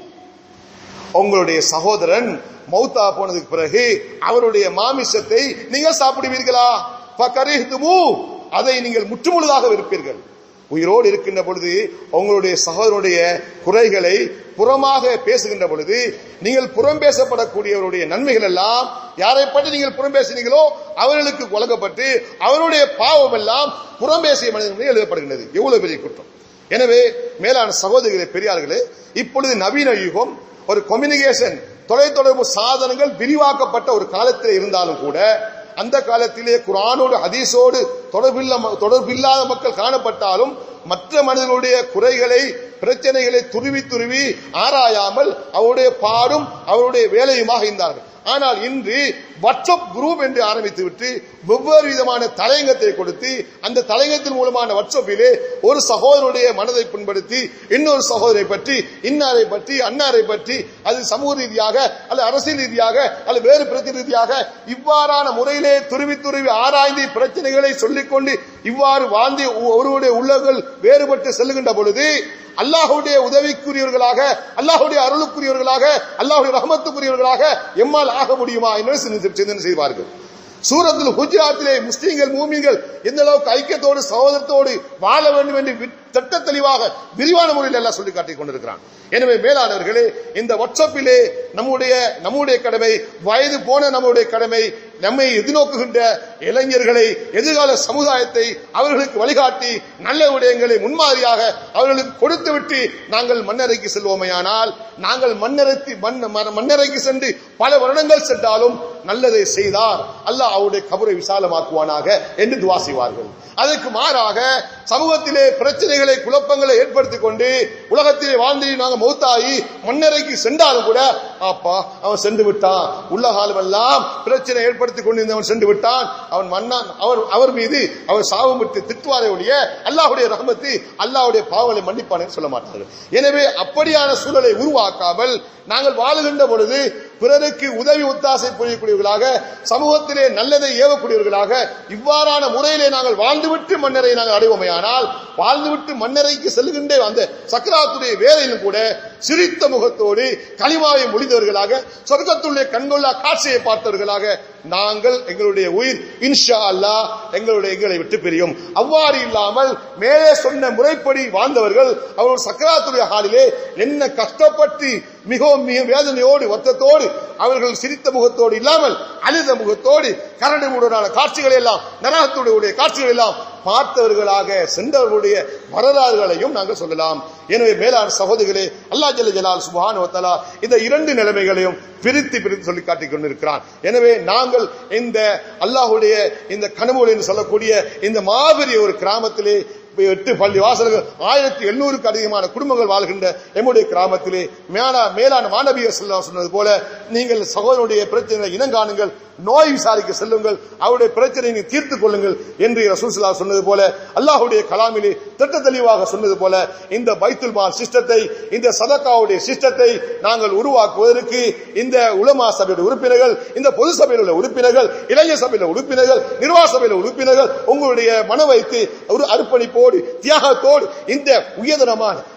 உங்களுடைய சகோதரன் மௌத்தா போனதுக்கு பிறகு அவருடைய மாமிசத்தை நீங்கள் சாப்பிடுவீர்களா? ஃபகரிஹ்துமு, அதை நீங்கள் முற்றுமுழுதாக வெறுப்பீர்கள். உயிரோடு இருக்கின்ற பொழுது உங்களுடைய சகோதரனுடைய குறைகளை புறமாக பேசுகின்ற பொழுது நீங்கள் புறம் பேசப்படக்கூடியவருடைய நன்மைகள் எல்லாம் யாரை பற்றி நீங்கள் புறம் பேசினீங்களோ அவர்களுக்கு வழங்கப்பட்டு அவருடைய பாவம் எல்லாம் புறம் பேசிய மனிதர்கள் எழுதப்படுகின்றது. எவ்வளவு பெரிய குற்றம்! எனவே மேலான சகோதரிகளே, பெரியார்களே, இப்பொழுது நவீன யுகம், ஒரு கம்யூனிகேஷன் தொலைத்தொடர்பு சாதனங்கள் விரிவாக்கப்பட்ட ஒரு காலத்தில் இருந்தாலும் கூட அந்த காலத்திலே குர்ஆனோடு ஹதீஸோடு தொடர்பில்லாத மக்கள் காணப்பட்டாலும் மற்ற மனிதர்களுடைய குறைகளை பிரச்சனைகளை துருவி துருவி ஆராயாமல் அவருடைய பாடும் அவருடைய வேலையுமாக இருந்தார்கள். ஆனால் இன்று வாட்ஸ்அப் குரூப் என்று ஆரம்பித்து விட்டு வெவ்வேறு விதமான தலையங்கத்தை கொடுத்து அந்த தலையங்கத்தின் மூலமான வாட்ஸ்அப்பிலே ஒரு சகோதரனுடைய மனதை புண்படுத்தி இன்னொரு சகோதரை பற்றி இன்னாரை பற்றி அன்னாரை பற்றி அது சமூக ரீதியாக அல்லது அரசியல் ரீதியாக அல்லது வேறு பிரச்சனை ரீதியாக இவ்வாறான முறையிலே துருவி துருவி ஆராய்ந்து பிரச்சனைகளை சொல்லிக்கொண்டு இவ்வாறு வாழ்ந்து ஒருவருடைய உள்ளங்கள் வேறுபட்டு செல்லுகின்ற பொழுது அல்லாஹ்வுடைய உதவிக்குரியவர்களாக, அல்லாஹ்வுடைய அருளுக்குரியவர்களாக, அல்லாஹ்வுடைய ரஹமத்துக்குரியவர்களாக எம்மால் ஆக முடியுமா என்று சிந்தனை செய்வார்கள். சூரத்துல் ஹுஜராத்திலே முஸ்லிம்கள் மூமின்கள் எந்த அளவுக்கு ஐக்கியத்தோடு சகோதரத்தோடு வாழ வேண்டும் என்று திட்ட தெளிவாக விரிவான முறையில் எல்லாம் சொல்லி காட்டிக் கொண்டிருக்கிறான். எனவே மேலானவர்களே, இந்த வாட்ஸ்அப்பிலே நம்முடைய கடமை, வயது போன நம்முடைய கடமை, நம்மை எதிர்நோக்குகின்ற இளைஞர்களை, எதிர்கால சமுதாயத்தை அவர்களுக்கு வழிகாட்டி நல்ல விடயங்களை முன்மாதிரியாக அவர்களுக்கு கொடுத்துவிட்டு நாங்கள் மண்ணறைக்கு செல்வோமையானால், நாங்கள் மண்ணறைக்கு சென்று பல வருடங்கள் சென்றாலும் நல்லதை செய்தார் அல்லாஹ் அவருடைய கபரை விசாலமாக்குவானாக என்று துஆ செய்வார்கள். அதற்கு மாறாக சமூகத்திலே பிரச்சனைகளை குழப்பங்களை ஏற்படுத்திக் கொண்டு உலகத்திலே வாழ்ந்து நாங்கள் மௌத்தாகி மண்ணறைக்கு சென்றாலும் கூட அப்பா அவன் சென்று விட்டான், உள்ள காலமெல்லாம் பிரச்சனை ஏற்படுத்திக் கொண்டிருந்தவன் சென்று விட்டான், அவன் மன்னான், அவர் மீது அவர் சாபம் விட்டு திட்டுவாரே ஒழிய அல்லாஹ்வுடைய ரஹமத்து அல்லாஹ்வுடைய பாவங்களை மன்னிப்பானு சொல்ல மாட்டார்கள். எனவே அப்படியான சூழலை உருவாக்காமல் நாங்கள் வாழுகின்ற பொழுது பிறருக்கு உதவி ஒத்தாசை புரியக்கூடியவர்களாக, சமூகத்திலே நல்லதை ஏவக்கூடியவர்களாக இவ்வாறான முறையிலே நாங்கள் வாழ்ந்துவிட்டு மன்னரை நாங்கள் அடைவோமையானால், வாழ்ந்துவிட்டு மன்னரைக்கு செல்கின்ற அந்த சக்கராத்துடைய வேலையிலும் கூட சிரித்த முகத்தோடு களிமாவை முடிந்தவர்களாக, சொர்க்கத்துடைய கண்கொள்ளா காட்சியை பார்த்தவர்களாக நாங்கள் எங்களுடைய உயிர் இன்ஷா அல்லாஹ் எங்களை விட்டு பிரியும். அவ்வாறு இல்லாமல் மேலே சொன்ன முறைப்படி வாழ்ந்தவர்கள் அவர்கள் சக்கராத்துடைய ஹாலிலே என்ன கஷ்டப்பட்டு மிகவும் மிக வேதனையோடு வருத்தத்தோடு அவர்கள் சிரித்த முகத்தோடு இல்லாமல் அழுத முகத்தோடு கரடுமுரடான காட்சிகள் எல்லாம், நரகத்துடைய காட்சிகள் எல்லாம் பார்த்தவர்களாக சென்றவர்களுடைய வரலாறுகளையும் நாங்கள் சொல்லலாம். எனவே மேலான சகோதரிகளே, அல்லாஹ் ஜல்ல ஜலால் சுப்ஹானஹு வ தஆலா இந்த இரண்டு நிலைமைகளையும் பிரித்து சொல்லி காட்டிக் கொண்டிருக்கிறான். எனவே நாங்கள் இந்த அல்லாஹ்வுடைய இந்த கனவுகள் என்று சொல்லக்கூடிய இந்த மாபெரிய ஒரு கிராமத்திலே 8 பள்ளி வாசல்கள் 1700க்கு அதிகமான குடும்பங்கள் வாழ்கின்ற எம்முடைய கிராமத்திலே மேலான மாணவியர் சொன்னது போல நீங்கள் சகோதரனுடைய பிரச்சனைகளை இனங்காணுங்கள், நோய் விசாரிக்க செல்லுங்கள், அவருடைய பிரச்சனையை தீர்த்துக் கொள்ளுங்கள் என்று ரசூல் ஸல்லல்லாஹு அலைஹி சொன்னது போல அல்லாஹ்வுடைய கலாமிலே திட்ட தெளிவாக சொன்னது போல இந்த பைத்துல் மால் சிஸ்டத்தை, இந்த சதகாவுடைய சிஸ்டத்தை நாங்கள் உருவாக்குவதற்கு இந்த உலமா சபையுடைய உறுப்பினர்கள், இந்த பொது சபையில் உள்ள உறுப்பினர்கள், இளைஞர் சபையில் உறுப்பினர்கள், நிர்வாக சபையில் உறுப்பினர்கள் உங்களுடைய மன வைத்து ஒரு அர்ப்பணிப்போடு தியாகத்தோடு இந்த உயர்தரமான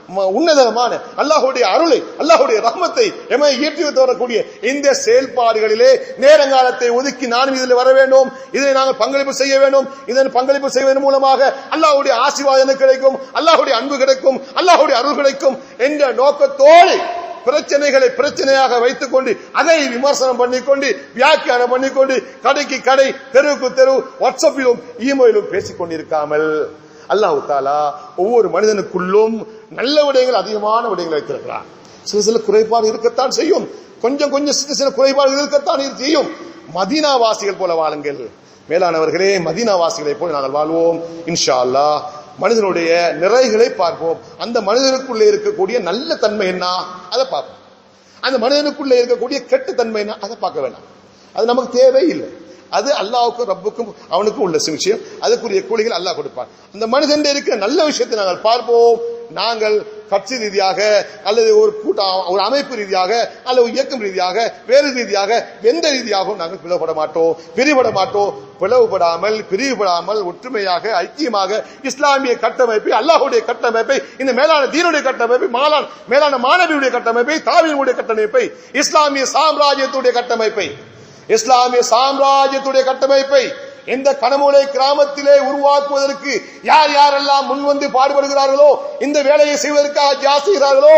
உன்னதமான அல்லாஹ்வுடைய அருளை, அல்லாஹ்வுடைய ரஹ்மத்தை எம்மை ஈட்டி வரக்கூடிய இந்த செயல்பாடுகளிலே நேரங்காலத்தை ஒதுக்கி நானும் இதில் வர வேண்டும், இதை நாங்கள் பங்களிப்பு செய்ய வேண்டும். இதன் பங்களிப்பு செய்வதன் மூலமாக அல்லாஹ்வுடைய ஆசீர்வாதம் கிடைக்கும், அல்லாஹ்வுடைய அன்பு கிடைக்கும், அல்லாஹ்வுடைய அருள் கிடைக்கும் என்ற நோக்கத்தோடு பிரச்சனைகளை பிரச்சனையாக வைத்துக் கொண்டு அதை விமர்சனம் பண்ணிக்கொண்டு வியாக்கியானம் பண்ணிக்கொண்டு கடைக்கு கடை, தெருவுக்கு தெரு, வாட்ஸ்அப்பிலும் இமெயிலும் பேசிக் கொண்டிருக்காமல் அல்லாஹ் தஆலா ஒவ்வொரு மனிதனுக்குள்ளும் நல்ல விடயங்கள், அதிகமான விடயங்களை வைத்திருக்கிறார். சில சில குறைபாடு இருக்கத்தான் செய்யும், கொஞ்சம் கொஞ்சம் சில குறைபாடுகள் இருக்கத்தான் செய்யும். மதீனா வாசிகள் போல வாழுங்கள் மேலானவர்களே, மதீனா வாசிகளை போல நாங்கள் வாழ்வோம் இன்ஷா அல்லாஹ். மனிதனுடைய நிறைகளை பார்ப்போம். அந்த மனிதனுக்குள்ளே இருக்கக்கூடிய நல்ல தன்மை என்ன அதை பார்ப்போம். அந்த மனிதனுக்குள்ளே இருக்கக்கூடிய கெட்ட தன்மை என்ன அதை பார்க்க வேண்டாம். அது நமக்கு தேவையில்லை. அது அல்லாஹ்வுக்கும் ரப்புக்கும் அவனுக்கும் உள்ள விஷயம். அதுக்குரிய கூலிகள் அல்லாஹ் கொடுப்பான். அந்த மனிதன் இருக்கிற நல்ல விஷயத்தை நாங்கள் பார்ப்போம். நாங்கள் கட்சி ரீதியாக அல்லது ஒரு கூட்டம், ஒரு அமைப்பு ரீதியாக அல்லது இயக்கம் ரீதியாக வேறு ரீதியாக எந்த ரீதியாகவும் நாங்கள் பிளவுபட மாட்டோம், பிரிவுபட மாட்டோம். பிளவுபடாமல் பிரிவுபடாமல் ஒற்றுமையாக ஐக்கியமாக இஸ்லாமிய கட்டமைப்பை, அல்லாஹ்வுடைய கட்டமைப்பை, இந்த மேலான தீனுடைய கட்டமைப்பை, மேலான மாணவியுடைய கட்டமைப்பை, தாவீனுடைய கட்டமைப்பை, இஸ்லாமிய சாம்ராஜ்யத்துடைய கட்டமைப்பை, இஸ்லாமிய சாம்ராஜ்யத்துடைய கட்டமைப்பை இந்த கனமூலை கிராமத்திலே உருவாக்குவதற்கு யார் யாரெல்லாம் முன்வந்து பாடுபடுகிறார்களோ, இந்த வேலையை செய்வதற்காக தியாகம் செய்கிறார்களோ,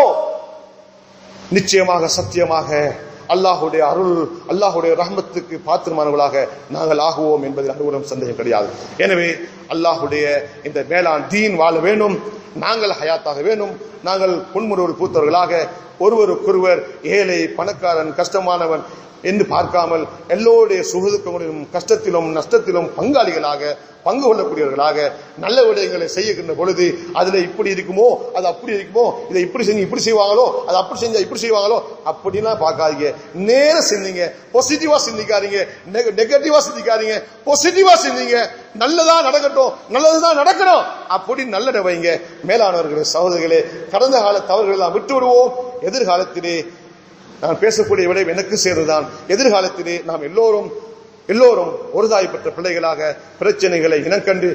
நிச்சயமாக சத்தியமாக அல்லாஹ்வுடைய அருள், அல்லாஹ்வுடைய ரஹ்மத்துக்கு பாத்திரமானவர்களாக நாங்கள் ஆகுவோம் என்பதில் அனுகூலம் சந்தேகம் கிடையாது. எனவே அல்லாஹ்வுடைய இந்த மேலான் தீன் வாழ வேண்டும், நாங்கள் ஹயாத்தாக வேண்டும். நாங்கள் புன்முறுவல் பூத்தவர்களாக ஒருவருக்கொருவர் ஏழை பணக்காரன் கஷ்டமானவன் என்று பார்க்காமல் எல்லோருடைய சுகதுக்கங்களிலும் கஷ்டத்திலும் நஷ்டத்திலும் பங்காளிகளாக பங்கு கொள்ளக்கூடியவர்களாக நல்ல விடயங்களை செய்கின்ற பொழுது அதுல இப்படி இருக்குமோ அது அப்படி இருக்குமோ, இதை இப்படி செஞ்சு இப்படி செய்வாங்களோ, அது அப்படி செஞ்சா இப்படி செய்வாங்களோ அப்படின்லாம் பார்க்காதீங்க. நேர சிந்திங்க, பாசிட்டிவா சிந்திக்காதீங்க, நெகட்டிவா சிந்திக்காதீங்க, பாசிட்டிவா சிந்திங்க. நல்லதா நடக்கட்டும், நல்லதுதான் நடக்கணும் அப்படி நல்ல வைங்க. மேலானவர்களே, சகோதரர்களே, கடந்த கால தவறுகளை எல்லாம் விட்டு விடுவோம். எதிர்காலத்திலே நான் பேசக்கூடிய விடயம் எனக்கு சேர்ந்துதான். எதிர்காலத்திலே நாம் எல்லோரும் ஒருதாய் பெற்ற பிள்ளைகளாக பிரச்சனைகளை இனங்கண்டு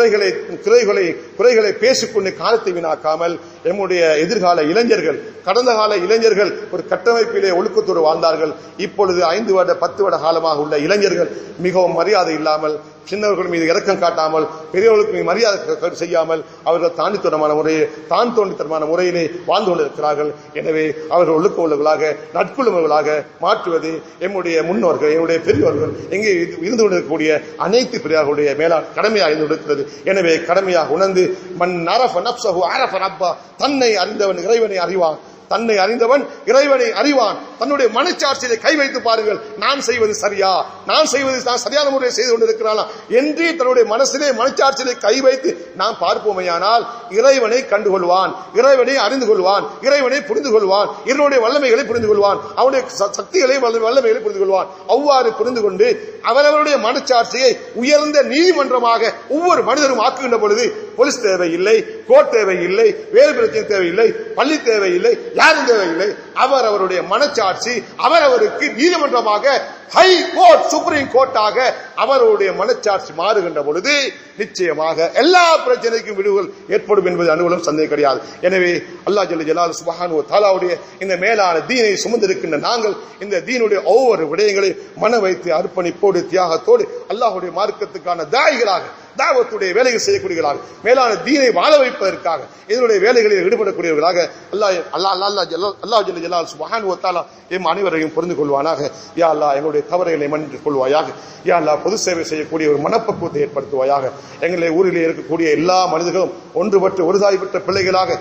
குறைகளை பேசிக்கொண்டு காலத்தை வீணாக்காமல் நம்முடைய எதிர்கால இளைஞர்கள், கடந்த கால இளைஞர்கள் ஒரு கட்டமைப்பிலே ஒழுக்கத்தோடு வாழ்ந்தார்கள். இப்பொழுது 5 வருட 10 வருட காலமாக உள்ள இளைஞர்கள் மிகவும் மரியாதை இல்லாமல், சின்னவர்கள் மீது இரக்கம் காட்டாமல், பெரியவர்களுக்கு மரியாதை செய்யாமல் அவர்கள் தான் தோண்டித்தனமான முறையிலே வாழ்ந்து கொண்டிருக்கிறார்கள். எனவே அவர்கள் ஒழுக்க உள்ளவர்களாக நட்புள்ளவர்களாக மாற்றுவது எம்முடைய முன்னோர்கள், என்னுடைய பெரியவர்கள் எங்கே இருந்து கொண்டிருக்கக்கூடிய அனைத்து பெரியார்களுடைய மேலான கடமையாக இருந்து கொண்டிருக்கிறது. எனவே கடமையாக உணர்ந்து மன் அரஃப நஃப்ஸஹு அரஃப ரப்பா, தன்னை அறிந்தவன் இறைவனை அறிவான், தன்னை அறிந்தவன் இறைவனை அறிவான். தன்னுடைய மனச்சாட்சியை கை வைத்து பாருங்கள், நான் செய்வது சரியா, நான் சரியான முறையை செய்து கொண்டிருக்கிறானா என்று தன்னுடைய மனசிலே மனச்சாட்சியை கை வைத்து நாம் பார்ப்போமையானால் இறைவனை கண்டுகொள்வான், இறைவனை அறிந்து கொள்வான், இறைவனை புரிந்து கொள்வான், இதனுடைய வல்லமைகளை புரிந்து கொள்வான், அவனுடைய சக்திகளை வல்லமைகளை புரிந்து கொள்வான். அவ்வாறு புரிந்து கொண்டு அவரவருடைய மனச்சாட்சியை உயர்ந்த நீதிமன்றமாக ஒவ்வொரு மனிதரும் ஆக்குகின்ற பொழுது போலீஸ் தேவையில்லை, கோர்ட் தேவையில்லை, வேறு பிரச்சனை தேவையில்லை, பள்ளி தேவையில்லை, யாரும் தேவையில்லை. அவரவருடைய மனச்சாட்சி அவரவருக்கு நீதிமன்றமாக, ஹை கோர்ட், சுப்ரீம் கோர்ட்டாக அவருடைய மனச்சாட்சி மாறுகின்ற பொழுது நிச்சயமாக எல்லா பிரச்சனைக்கும் விடுதல் ஏற்படும் என்பது அனுகூலம் சந்தேகம் கிடையாது. எனவே அல்லாஹ் ஜல்ல ஜலாலுஹு சுப்ஹானஹு வ தஆலாவுடைய இந்த மேலான தீனை சுமந்திருக்கின்ற நாங்கள் இந்த தீனுடைய ஒவ்வொரு விடயங்களையும் மன வைத்து அர்ப்பணிப்போடு தியாகத்தோடு அல்லாஹ்வுடைய மார்க்கத்துக்கான தாயிகளாக, தாவத்துடைய வேலைகள் செய்யக்கூடியவர்களாக, மேலான தீனை வாழ வைப்பதற்காக இதனுடைய வேலைகளில் ஈடுபடக்கூடியவர்களாக அல்லாஹ் ஜல்ல ஜலாலுஹு சுப்ஹானஹு வ தஆலா எம் அனைவரையும் புரிந்து கொள்வானாக. யா அல்லாஹ் எங்களுடைய தவறுகளை மன்னித்துக் கொள்வாயாக. யா அல்லாஹ் பொது சேவை செய்யக்கூடிய ஒரு மனப்பக்குவத்தை ஏற்படுத்துவாயாக. எங்களுடைய ஊரிலே இருக்கக்கூடிய எல்லா மனிதர்களும் ஒன்றுபட்டு ஒருதாய் பெற்ற பிள்ளைகளாக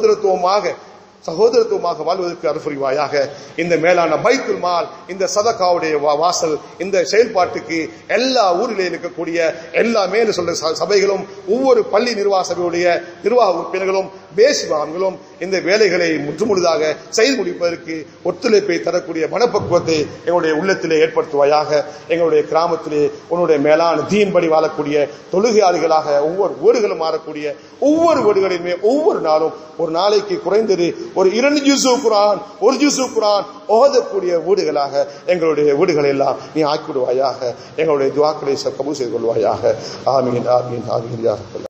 சகோதரத்துவமாக வாழ்வதற்கு அருள்புரிவாயாக. இந்த மேலான பைத்துல் மால், இந்த சதகாவுடைய வாசல், இந்த செயல்பாட்டுக்கு எல்லா ஊரிலே இருக்கக்கூடிய எல்லா மேல சொல்ற சபைகளும் ஒவ்வொரு பள்ளி நிர்வாக சபையுடைய நிர்வாக உறுப்பினர்களும் பேசுவாங்களும் இந்த வேலைகளை முற்றுமுழுதாக செய்து முடிப்பதற்கு ஒத்துழைப்பை தரக்கூடிய மனப்பக்குவத்தை எங்களுடைய உள்ளத்திலே ஏற்படுத்துவாயாக. எங்களுடைய கிராமத்திலே உன்னுடைய மேலான தீன்படி வாழக்கூடிய தொழுகையாளிகளாக ஒவ்வொரு வீடுகளும் மாறக்கூடிய ஒவ்வொரு வீடுகளிலுமே ஒவ்வொரு நாளும் ஒரு நாளைக்கு குறைந்தது ஒரு 2 ஜுஸு குர்ஆன், 1 ஜுஸு குர்ஆன் ஓதக்கூடிய வீடுகளாக எங்களுடைய வீடுகளை எல்லாம் நீ ஆக்கிவிடுவாயாக. எங்களுடைய துஆக்களை கபூல் செய்து கொள்வாயாக. ஆமீன் ஆமீன் ஆமீன் யா ரப்பல்